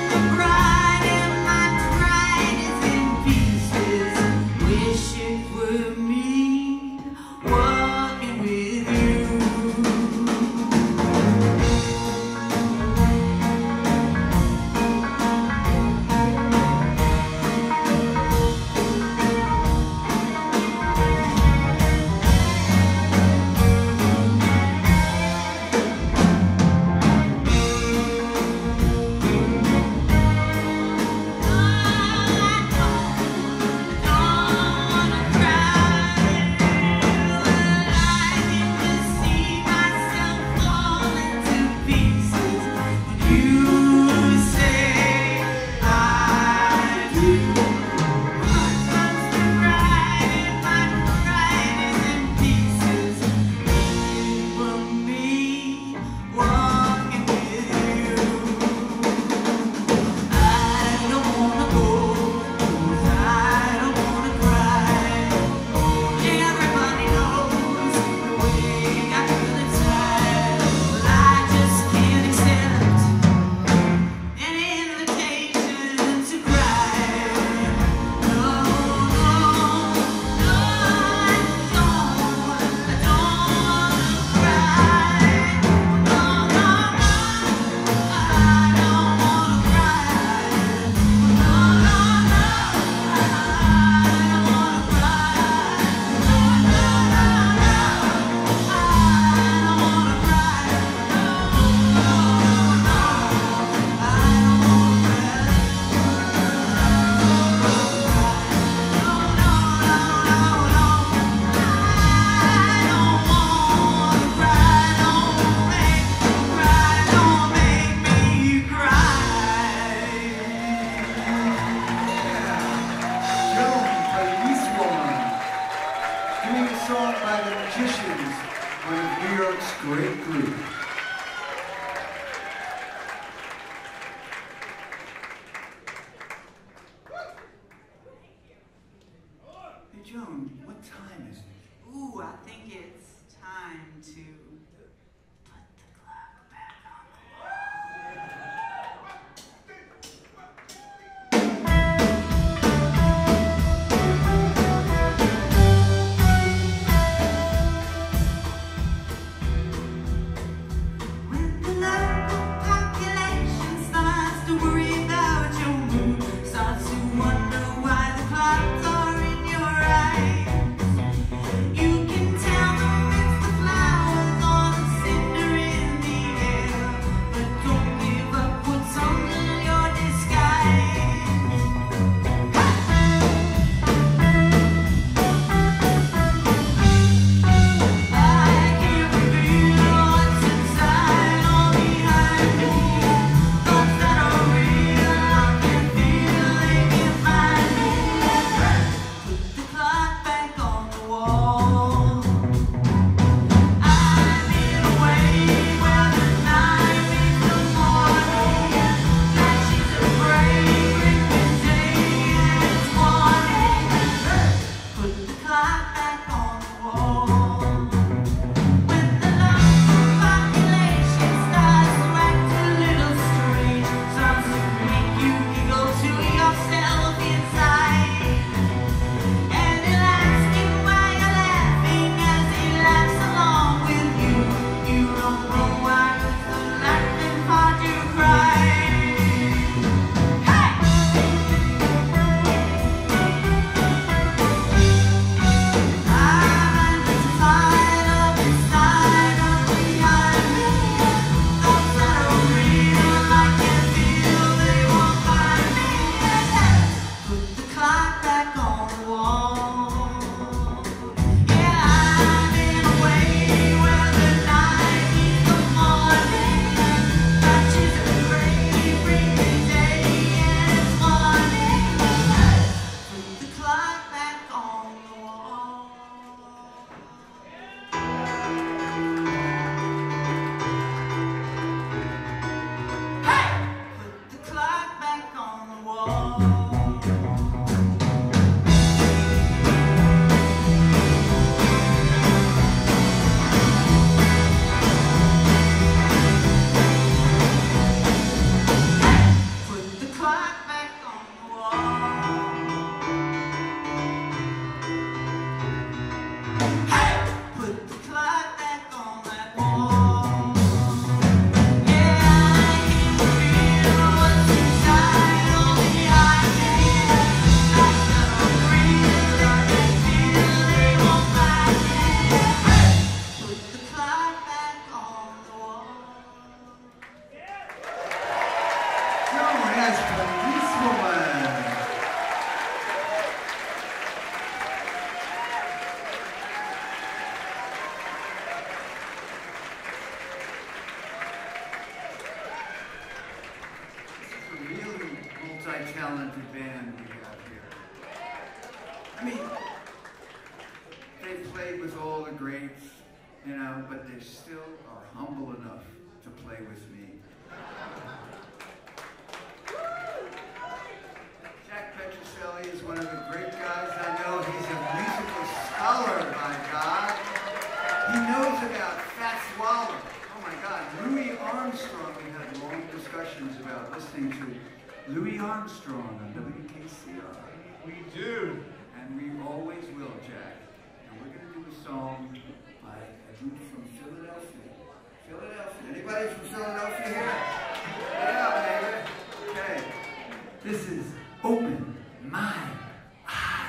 Wish it would by the Magicians, one of New York's great groups. Hey, Joan, what time is it? Ooh, I think it's time to put the clock back on the wall. When the local population starts to worry about your mood, starts to wonder why the clocks are in your eyes. You can tell them it's the flowers or the cinder in the air, but don't give up what's under your disguise. I can't reveal what's inside or behind me. Thoughts that are real, I can feel they can find me. Put the clock back on the wall. I'm in a way where the night meets the morning. Flashes of gray bring the day and its morning. Put the clock back on the wall. When the local population starts to act a little strange, starts to make you giggle to yourself inside, and he'll ask you why you're laughing as he laughs along with you. You don't know why, 'cause the laughing part you cry. Hey! I'm inside of behind me. Thoughts that are real, I can feel they won't find me. Put the clock back on the wall. Yeah, I'm in a way where the night meets the morning. Patches of gray bring the day and its morning. Put the clock back on the wall. Hey! Put the clock back on the wall. Put the clock back on the wall. Hey! Put the clock back on that wall. Yeah, I can feel what's inside or behind me. Thoughts that are real, I can feel they won't find me. Put the clock back on the wall. Joan as policewoman. It's a really multi-talented band we have here. I mean, they played with all the greats, you know, but they still are humble enough to play with me. Jack Petruzzelli is one of the great guys I know. He's a musical scholar, by God. He knows about Fats Waller. Oh my God, Louis Armstrong. We had long discussions about listening to Louis Armstrong on WKCR. We do. And we always will, Jack. And we're going to do a song by a group from Philadelphia. Philadelphia. Anybody from Philadelphia here? Yeah, baby. Okay. This is Open My Eye.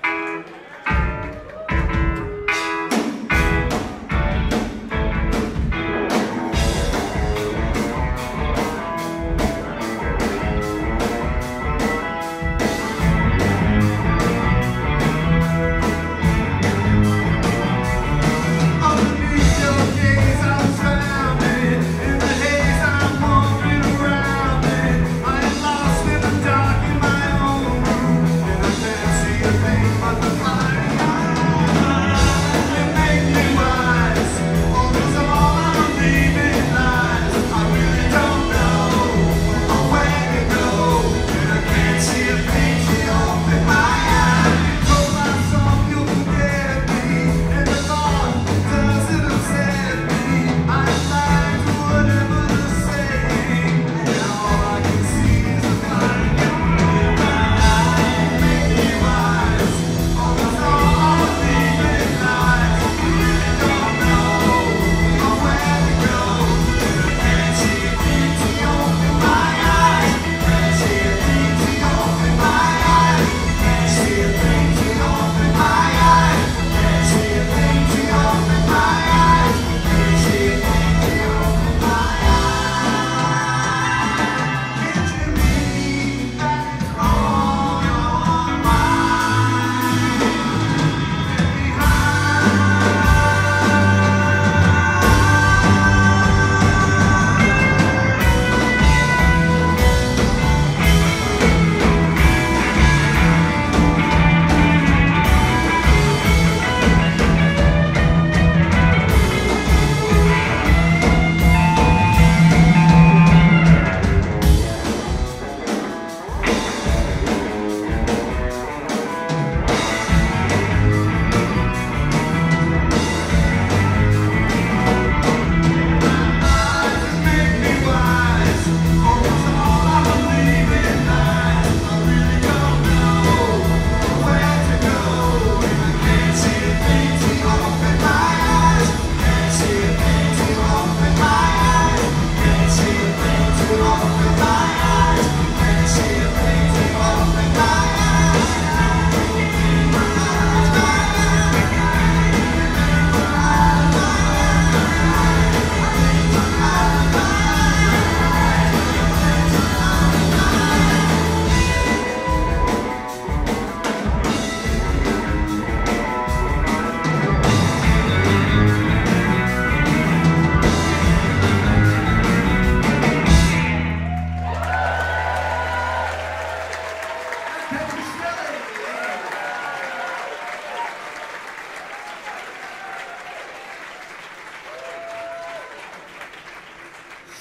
Underneath your gaze, I'm surrounded. In the haze, I'm wandering around it. I am lost in the dark.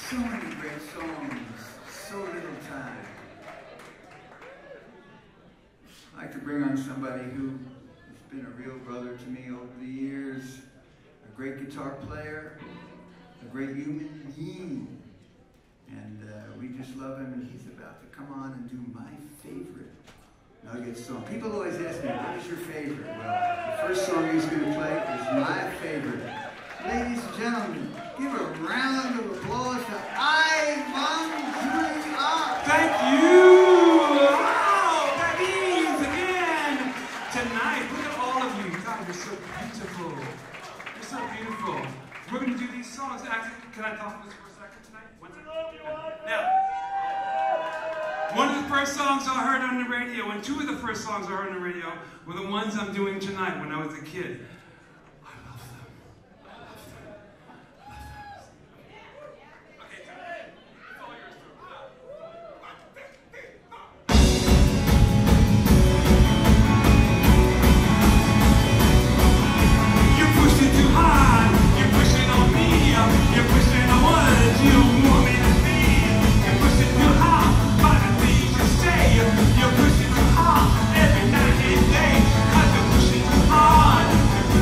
So many great songs, so little time. I'd like to bring on somebody who has been a real brother to me over the years, a great guitar player, a great human being, and we just love him, and he's about to come on and do my favorite Nugget song. People always ask me, what is your favorite? Well, the first song he's going to play is my favorite. Ladies and gentlemen, give a round of applause to Jubilee. Thank you! Wow, that means again tonight. Look at all of you. God, you're so beautiful. You're so beautiful. We're going to do these songs. Actually, can I talk to this for a second tonight? One second. Now, one of the first songs I heard on the radio, and two of the first songs I heard on the radio were the ones I'm doing tonight when I was a kid. You're pushing too hard every night and day, 'cause you're pushing too hard.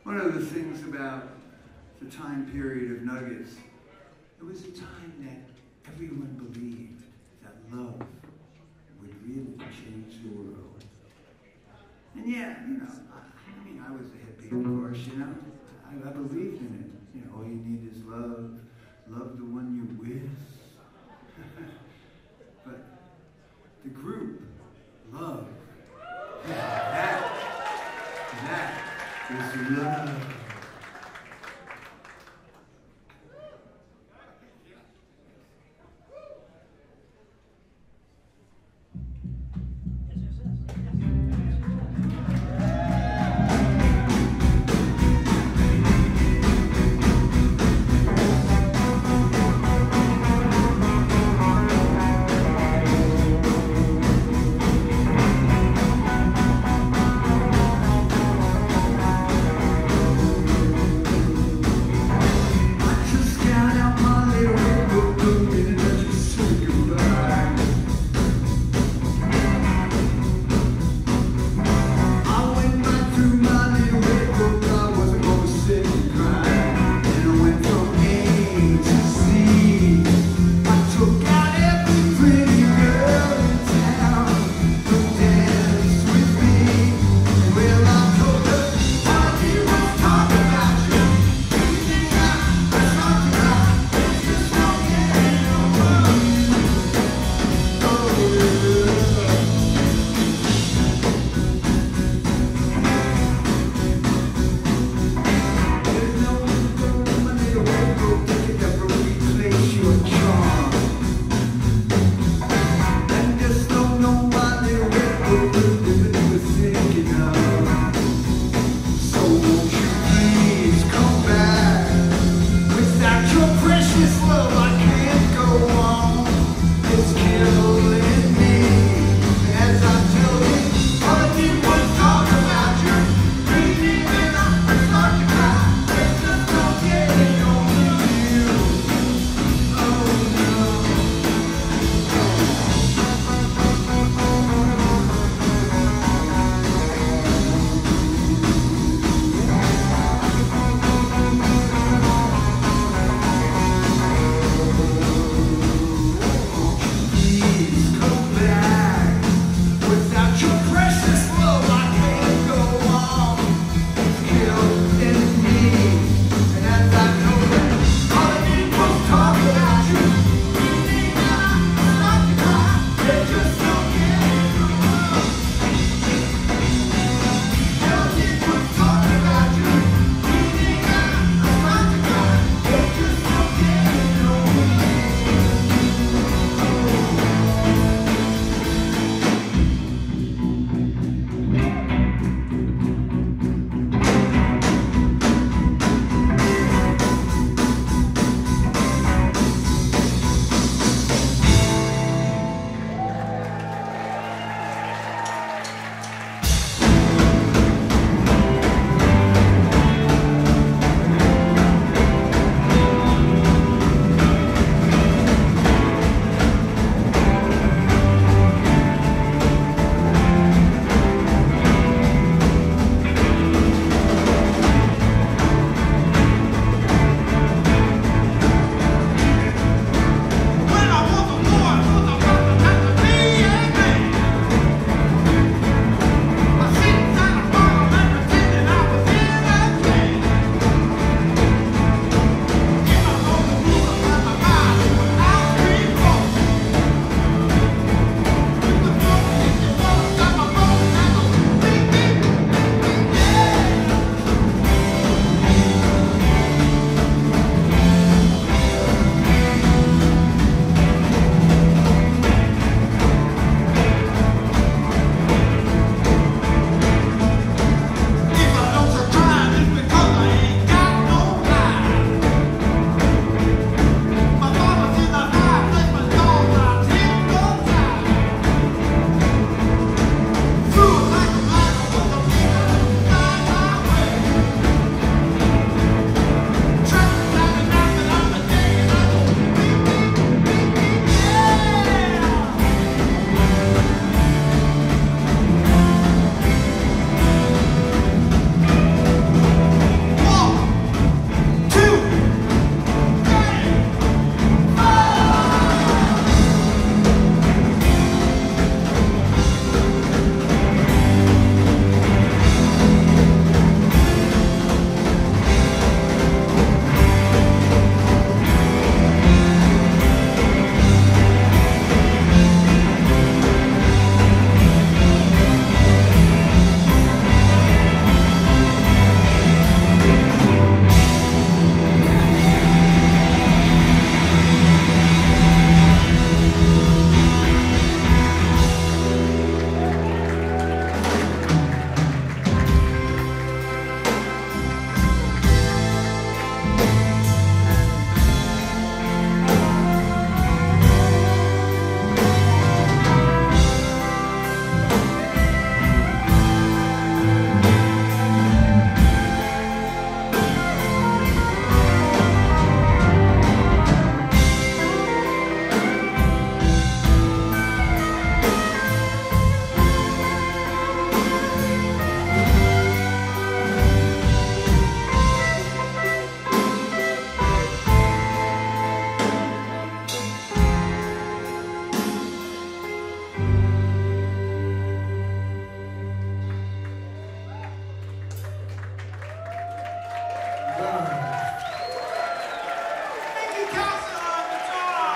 One of the things about the time period of Nuggets, it was a time that everyone believed that love would really change the world. And yeah, you know, I was a hippie, of course, you know. I believed in it. You know, all you need is love. Love the one you're with. But the group, love, that is love. Cowsill on guitar.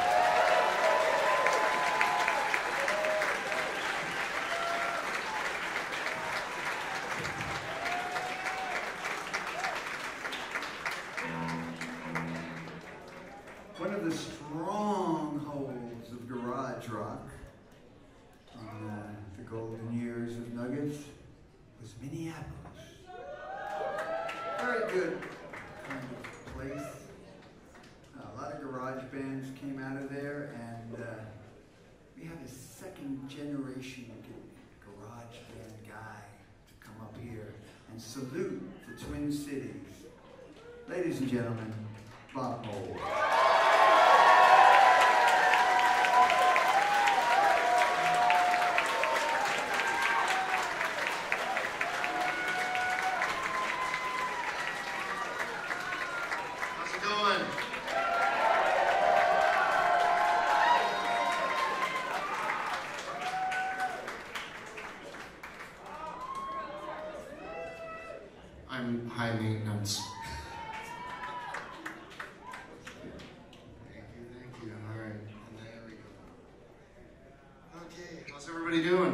One of the strongholds of garage rock in the golden years of Nuggets was Minneapolis. Very good kind of place. A lot of garage bands came out of there, and we had a second generation garage band guy to come up here and salute the Twin Cities. Ladies and gentlemen, Bob Mould. I'm high maintenance. Thank you. All right, and there we go. Okay, how's everybody doing?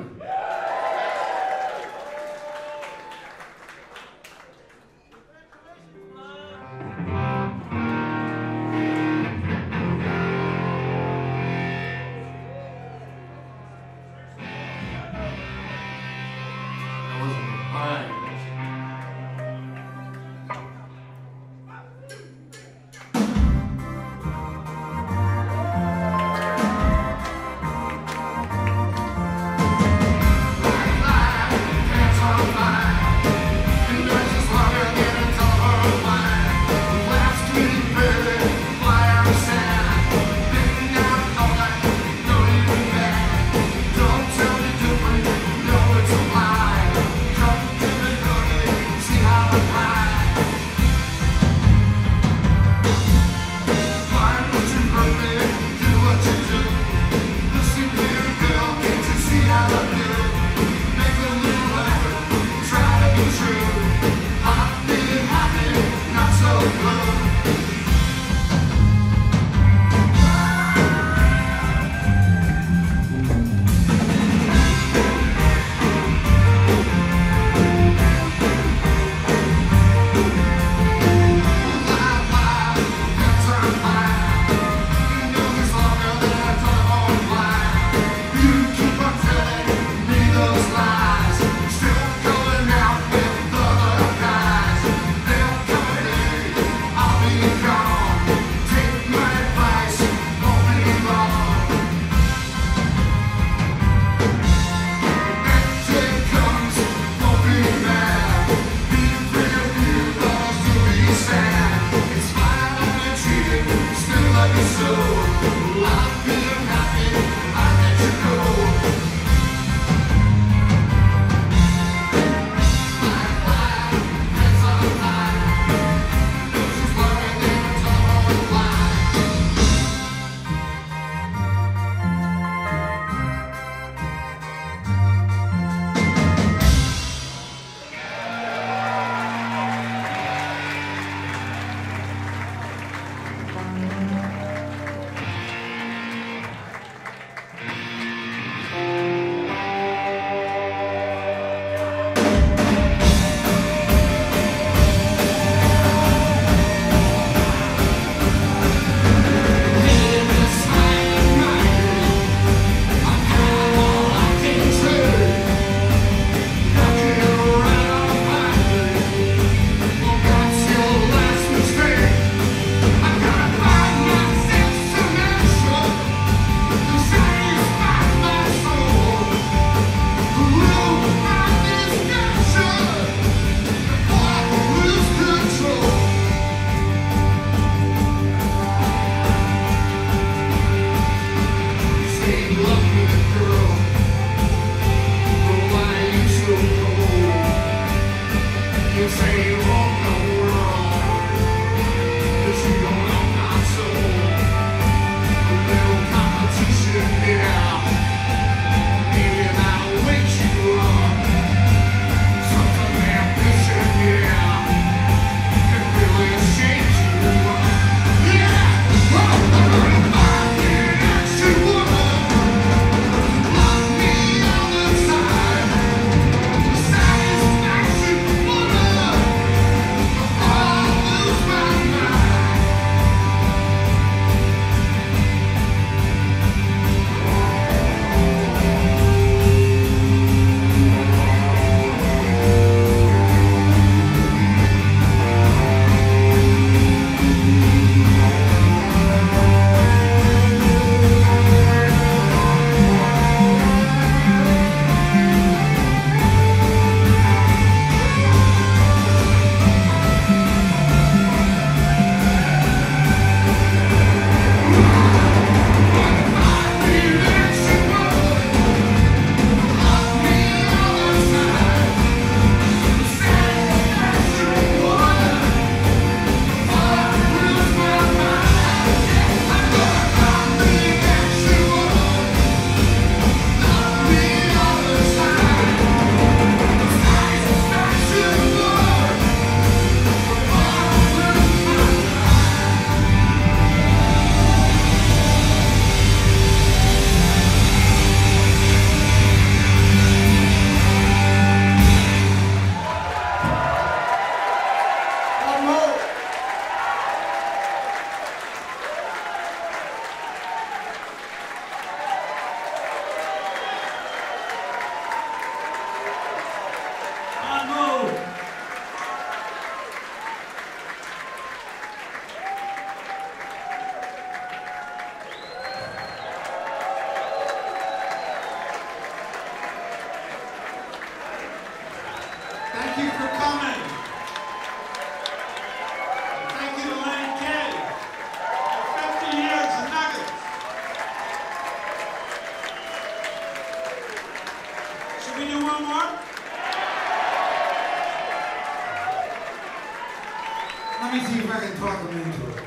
Let me see if I can talk him into it.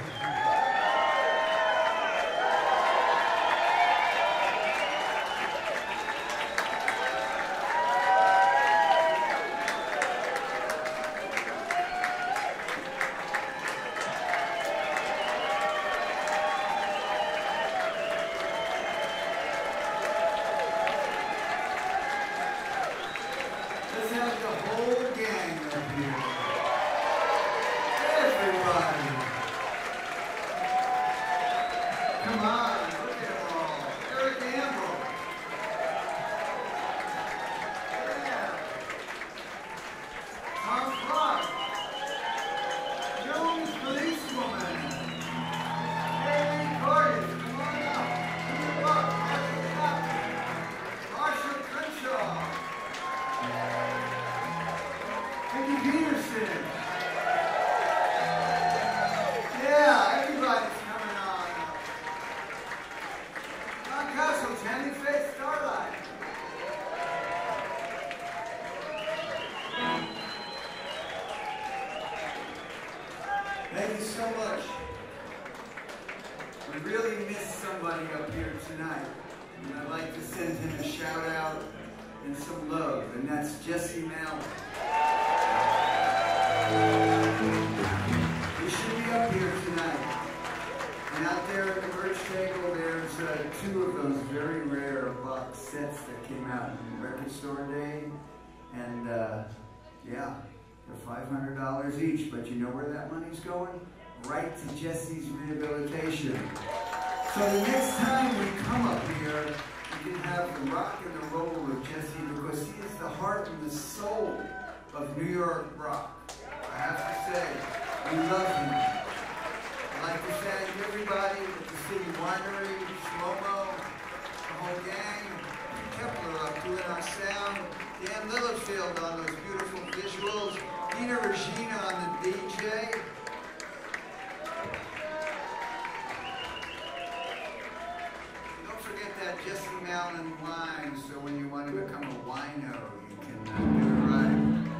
Let's have the whole gang up here. Everybody. Come on, look at them all. Eric Ambel. Yeah. Tom Clark. Jones Policewoman. Kaye Kortes, come on up. Come on, Marshall Crenshaw. Vicki Peterson. Yeah, everybody's coming on. Cowsill, Tammy, Faye, Starlite. Thank you so much. We really missed somebody up here tonight. And I'd like to send him a shout out and some love, and that's Jesse Mal. You should be up here tonight. And out there at the merch table, there's two of those very rare box sets that came out in the record store day. And yeah, they're $500 each, but you know where that money's going? Right to Jesse's rehabilitation. So the next time we come up here, we can have the rock and the roll of Jesse, because he is the heart and the soul of New York rock. I have to say, we love him. I'd like to thank everybody at the City Winery, Shlomo, the whole gang, Kepler up doing our sound, Dan Littlefield on those beautiful visuals, Nina Regina on the DJ. Don't forget that Jesse Mountain wine, so when you want to become a wino, you can do it right.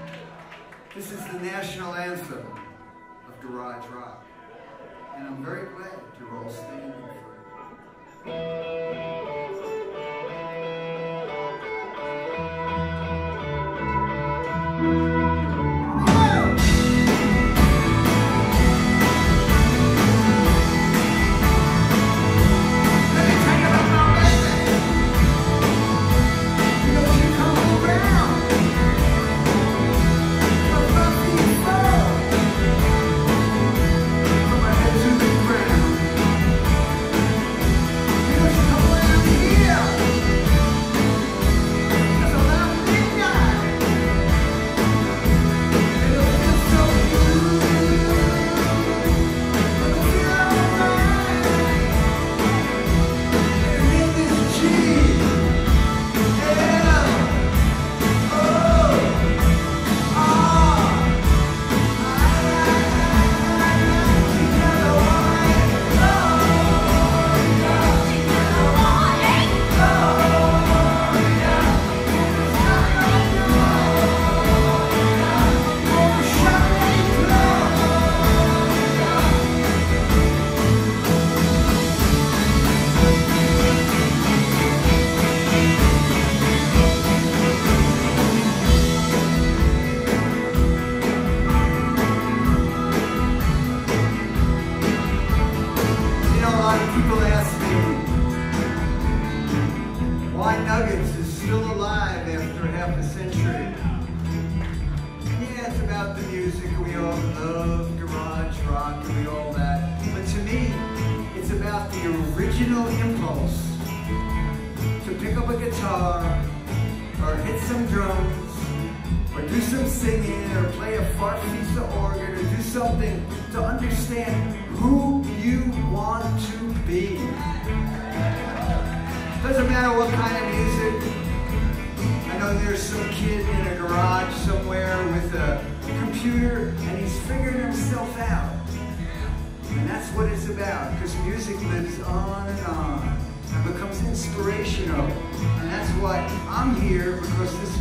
This is the national anthem of garage rock, and I'm very glad you're all standing for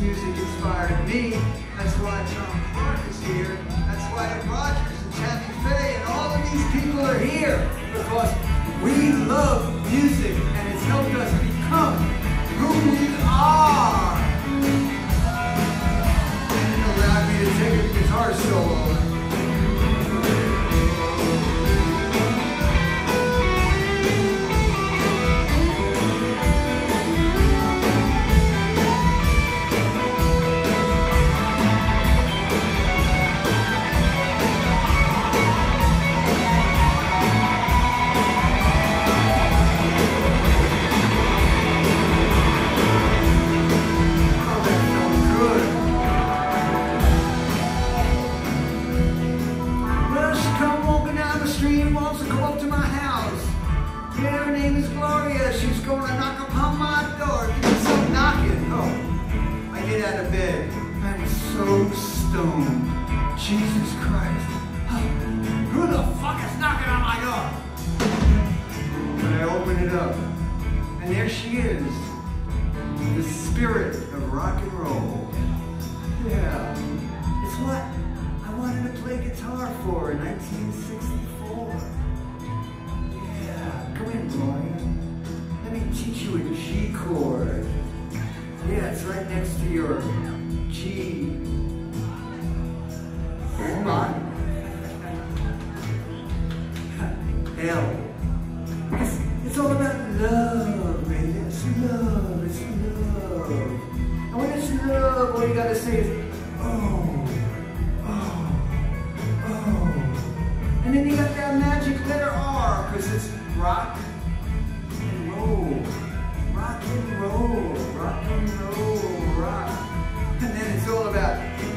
That's why Tom Clark is here. That's why Rogers and Tammy Faye these people are here because we love music and it's helped us become who we are. And it allowed me to take a guitar solo. Jesus Christ. Who the fuck is knocking on my door? And I open it up, and there she is, the spirit of rock and roll. Yeah, it's what I wanted to play guitar for in 1964. Yeah, come in, Lloyd. Let me teach you a G chord. Yeah, it's right next to your G. Spot. L. Because it's all about love, baby. It's love, it's love. And when it's love, all you gotta say is, oh, oh, oh. And then you got that magic letter R, because it's rock and roll. Rock and roll, rock and roll, rock. And then it's all about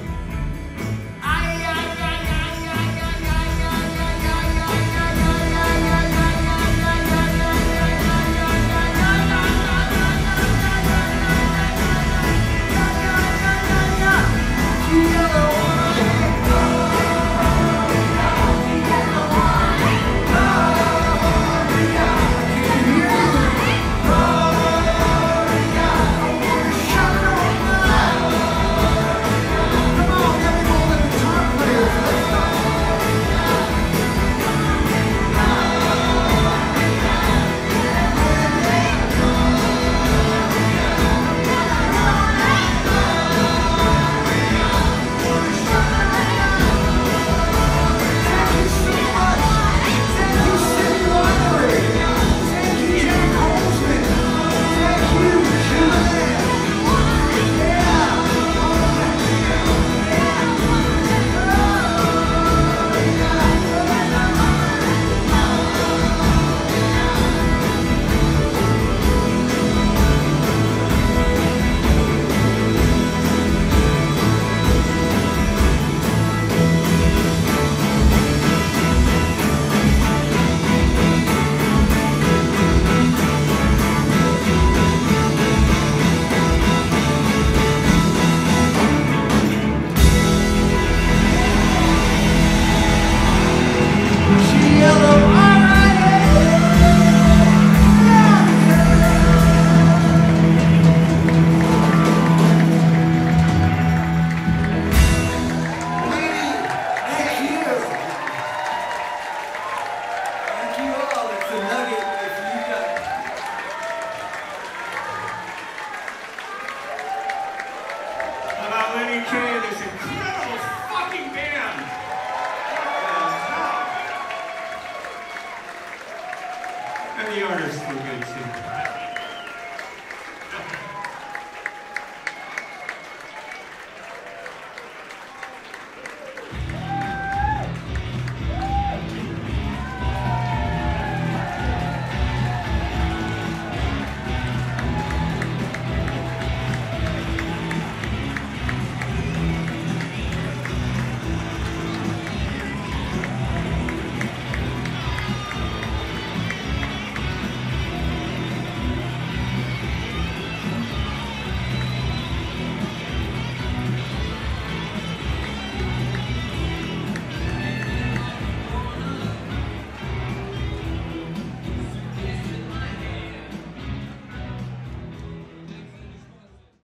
Lenny, Kaye, this incredible fucking band. And the artists were good too.